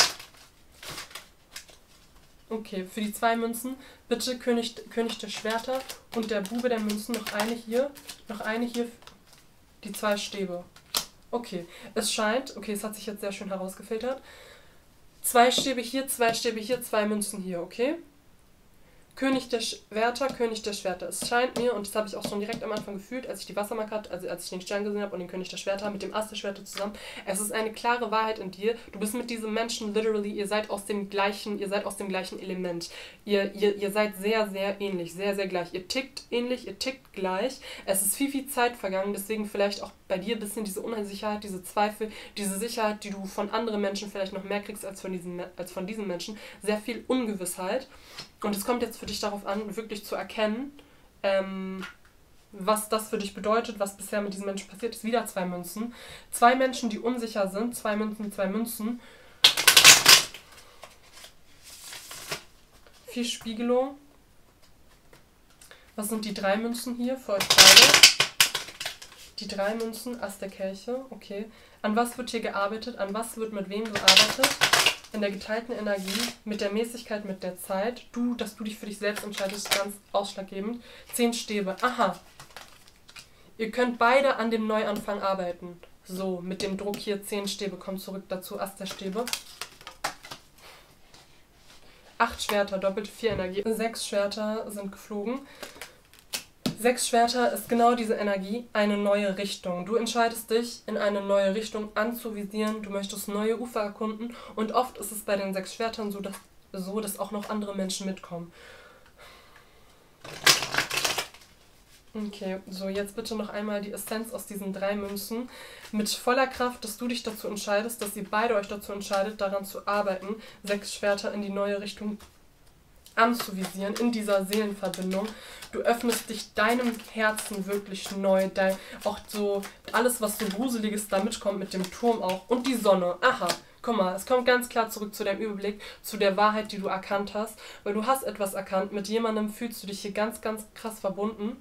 Okay, für die 2 Münzen bitte König der Schwerter und der Bube der Münzen noch eine hier, die 2 Stäbe. Okay, es scheint, okay, es hat sich jetzt sehr schön herausgefiltert. 2 Stäbe hier, 2 Stäbe hier, 2 Münzen hier, okay? König der Schwerter. Es scheint mir, und das habe ich auch schon direkt am Anfang gefühlt, als ich die Wassermarke hatte, also als ich den Stern gesehen habe und den König der Schwerter mit dem Ass der Schwerter zusammen, es ist eine klare Wahrheit in dir. Du bist mit diesem Menschen literally, ihr seid aus dem gleichen Element. Ihr seid sehr, sehr ähnlich, sehr, sehr gleich. Ihr tickt ähnlich, ihr tickt gleich. Es ist viel, viel Zeit vergangen, deswegen vielleicht auch bei dir ein bisschen diese Unsicherheit, diese Zweifel, diese Sicherheit, die du von anderen Menschen vielleicht noch mehr kriegst als von diesen Menschen. Sehr viel Ungewissheit. Und es kommt jetzt für dich darauf an, wirklich zu erkennen, was das für dich bedeutet, was bisher mit diesen Menschen passiert ist. Wieder 2 Münzen. 2 Menschen, die unsicher sind. 2 Münzen, 2 Münzen. 4 Spiegelung. Was sind die 3 Münzen hier für euch beide? Die 3 Münzen, Ass der Kelche. Okay. An was wird hier gearbeitet? An was wird mit wem gearbeitet? In der geteilten Energie, mit der Mäßigkeit, mit der Zeit. Dass du dich für dich selbst entscheidest, ganz ausschlaggebend. 10 Stäbe. Aha. Ihr könnt beide an dem Neuanfang arbeiten. So, mit dem Druck hier 10 Stäbe. Kommt zurück dazu. Ass der Stäbe. 8 Schwerter, doppelte 4 Energie. 6 Schwerter sind geflogen. 6 Schwerter ist genau diese Energie, eine neue Richtung. Du entscheidest dich, in eine neue Richtung anzuvisieren, du möchtest neue Ufer erkunden und oft ist es bei den 6 Schwertern so, dass auch noch andere Menschen mitkommen. Okay, so jetzt bitte noch einmal die Essenz aus diesen 3 Münzen mit voller Kraft, dass du dich dazu entscheidest, dass ihr beide euch dazu entscheidet, daran zu arbeiten, 6 Schwerter in die neue Richtung anzuvisieren, in dieser Seelenverbindung. Du öffnest dich deinem Herzen wirklich neu. Auch so alles, was so Gruseliges da mitkommt mit dem Turm auch. Und die Sonne. Aha, guck mal, es kommt ganz klar zurück zu deinem Überblick, zu der Wahrheit, die du erkannt hast. Weil du hast etwas erkannt. Mit jemandem fühlst du dich hier ganz, ganz krass verbunden.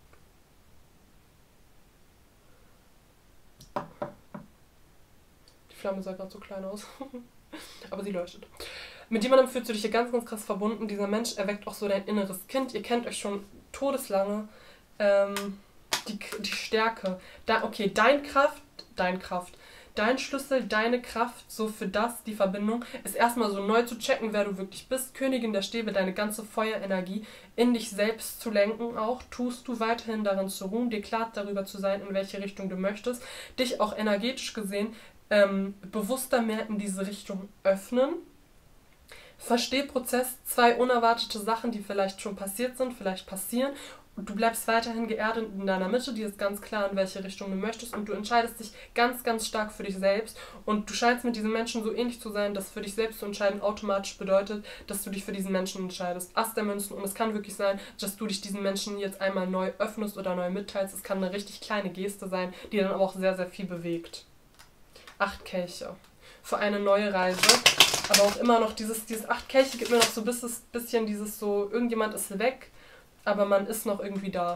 Die Flamme sah gerade so klein aus. Aber sie leuchtet. Mit jemandem fühlst du dich hier ganz, ganz krass verbunden. Dieser Mensch erweckt auch so dein inneres Kind. Ihr kennt euch schon todeslange. Die Stärke. Okay, deine Kraft, dein Schlüssel, deine Kraft so für das, die Verbindung, ist erstmal so neu zu checken, wer du wirklich bist. Königin der Stäbe, deine ganze Feuerenergie in dich selbst zu lenken auch. Tust du weiterhin darin zu ruhen, dir klar darüber zu sein, in welche Richtung du möchtest. Dich auch energetisch gesehen bewusster mehr in diese Richtung öffnen. Verstehprozess, 2 unerwartete Sachen, die vielleicht schon passiert sind, vielleicht passieren. Und du bleibst weiterhin geerdet in deiner Mitte, dir ist ganz klar, in welche Richtung du möchtest. Und du entscheidest dich ganz, ganz stark für dich selbst. Und du scheinst mit diesen Menschen so ähnlich zu sein, dass für dich selbst zu entscheiden automatisch bedeutet, dass du dich für diesen Menschen entscheidest. Ass der Münzen. Und es kann wirklich sein, dass du dich diesen Menschen jetzt einmal neu öffnest oder neu mitteilst. Es kann eine richtig kleine Geste sein, die dann aber auch sehr, sehr viel bewegt. 8 Kelche. Für eine neue Reise. Aber auch immer noch dieses 8 Kelche gibt mir noch so ein bisschen dieses so, irgendjemand ist weg, aber man ist noch irgendwie da.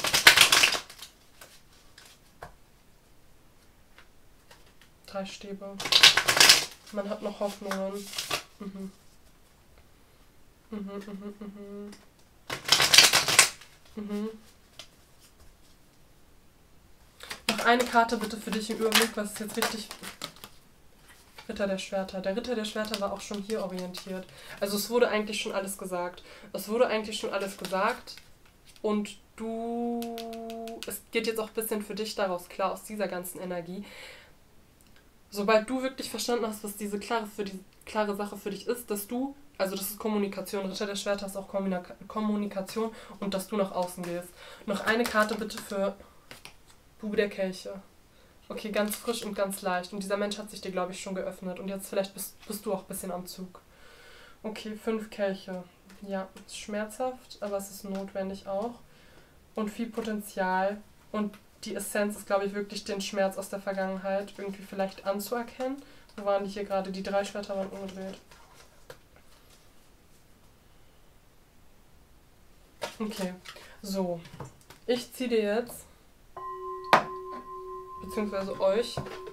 Drei Stäbe. Man hat noch Hoffnungen. Mhm. Noch eine Karte bitte für dich im Überblick, was ist jetzt richtig... Ritter der Schwerter. Der Ritter der Schwerter war auch schon hier orientiert. Also es wurde eigentlich schon alles gesagt. Und es geht jetzt auch ein bisschen für dich daraus klar, aus dieser ganzen Energie. Sobald du wirklich verstanden hast, was diese klare Sache für dich ist, dass du, also das ist Kommunikation, Ritter der Schwerter ist auch Kommunikation und dass du nach außen gehst. Noch eine Karte bitte für Bube der Kelche. Okay, ganz frisch und ganz leicht. Und dieser Mensch hat sich dir, glaube ich, schon geöffnet. Und jetzt vielleicht bist du auch ein bisschen am Zug. Okay, 5 Kelche. Ja, ist schmerzhaft, aber es ist notwendig auch. Und viel Potenzial. Und die Essenz ist, glaube ich, wirklich den Schmerz aus der Vergangenheit irgendwie vielleicht anzuerkennen. Wo waren die hier gerade? Die 3 Schwerter waren umgedreht. Okay, so. Ich ziehe dir jetzt... beziehungsweise euch.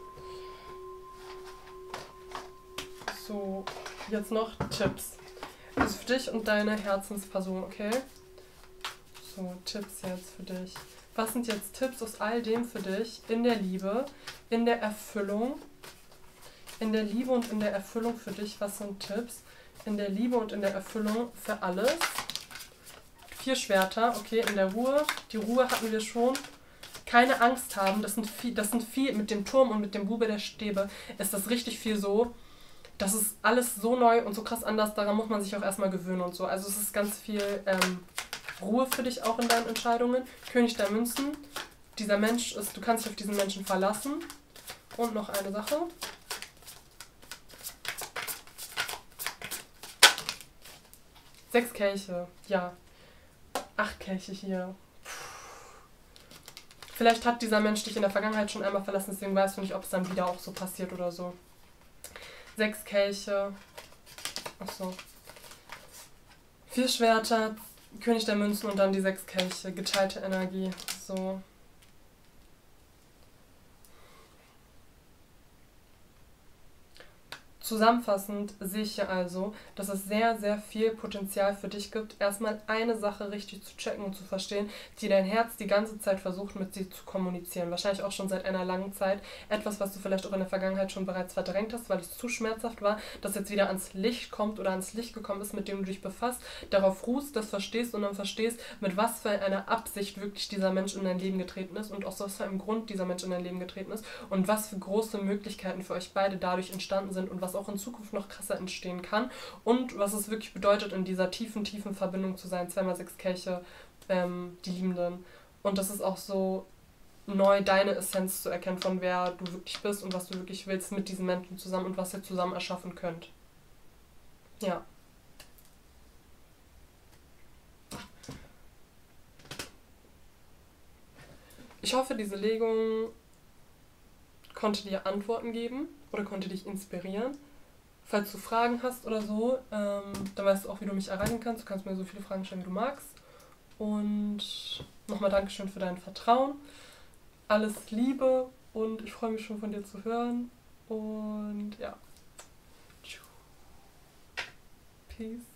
So, jetzt noch Tipps. Also für dich und deine Herzensperson, okay? So, Tipps jetzt für dich. Was sind jetzt Tipps aus all dem für dich in der Liebe, in der Erfüllung? In der Liebe und in der Erfüllung für dich, was sind Tipps? In der Liebe und in der Erfüllung für alles. 4 Schwerter, okay, in der Ruhe. Die Ruhe hatten wir schon. Keine Angst haben, das sind viel mit dem Turm und mit dem Bube der Stäbe, ist das richtig viel so, das ist alles so neu und so krass anders, daran muss man sich auch erstmal gewöhnen und so. Also es ist ganz viel Ruhe für dich auch in deinen Entscheidungen. König der Münzen, dieser Mensch ist, du kannst dich auf diesen Menschen verlassen. Und noch eine Sache. Sechs Kelche, ja. 8 Kelche hier. Vielleicht hat dieser Mensch dich in der Vergangenheit schon einmal verlassen, deswegen weißt du nicht, ob es dann wieder auch so passiert oder so. 6 Kelche. Achso. 4 Schwerter, König der Münzen und dann die 6 Kelche. Geteilte Energie. So. Zusammenfassend sehe ich hier also, dass es sehr, sehr viel Potenzial für dich gibt, erstmal eine Sache richtig zu checken und zu verstehen, die dein Herz die ganze Zeit versucht, mit dir zu kommunizieren. Wahrscheinlich auch schon seit einer langen Zeit. Etwas, was du vielleicht auch in der Vergangenheit schon bereits verdrängt hast, weil es zu schmerzhaft war, das jetzt wieder ans Licht kommt oder ans Licht gekommen ist, mit dem du dich befasst, darauf ruhst, das verstehst und dann verstehst, mit was für einer Absicht wirklich dieser Mensch in dein Leben getreten ist und aus was für einem Grund dieser Mensch in dein Leben getreten ist und was für große Möglichkeiten für euch beide dadurch entstanden sind und was auch in Zukunft noch krasser entstehen kann und was es wirklich bedeutet, in dieser tiefen Verbindung zu sein. 2x6 Kelche, die Liebenden. Und das ist auch so neu, deine Essenz zu erkennen, von wer du wirklich bist und was du wirklich willst mit diesen Menschen zusammen und was ihr zusammen erschaffen könnt. Ja. Ich hoffe, diese Legung konnte dir Antworten geben oder konnte dich inspirieren. Falls du Fragen hast oder so, dann weißt du auch, wie du mich erreichen kannst. Du kannst mir so viele Fragen stellen, wie du magst. Und nochmal Dankeschön für dein Vertrauen. Alles Liebe und ich freue mich schon von dir zu hören. Und ja. Peace.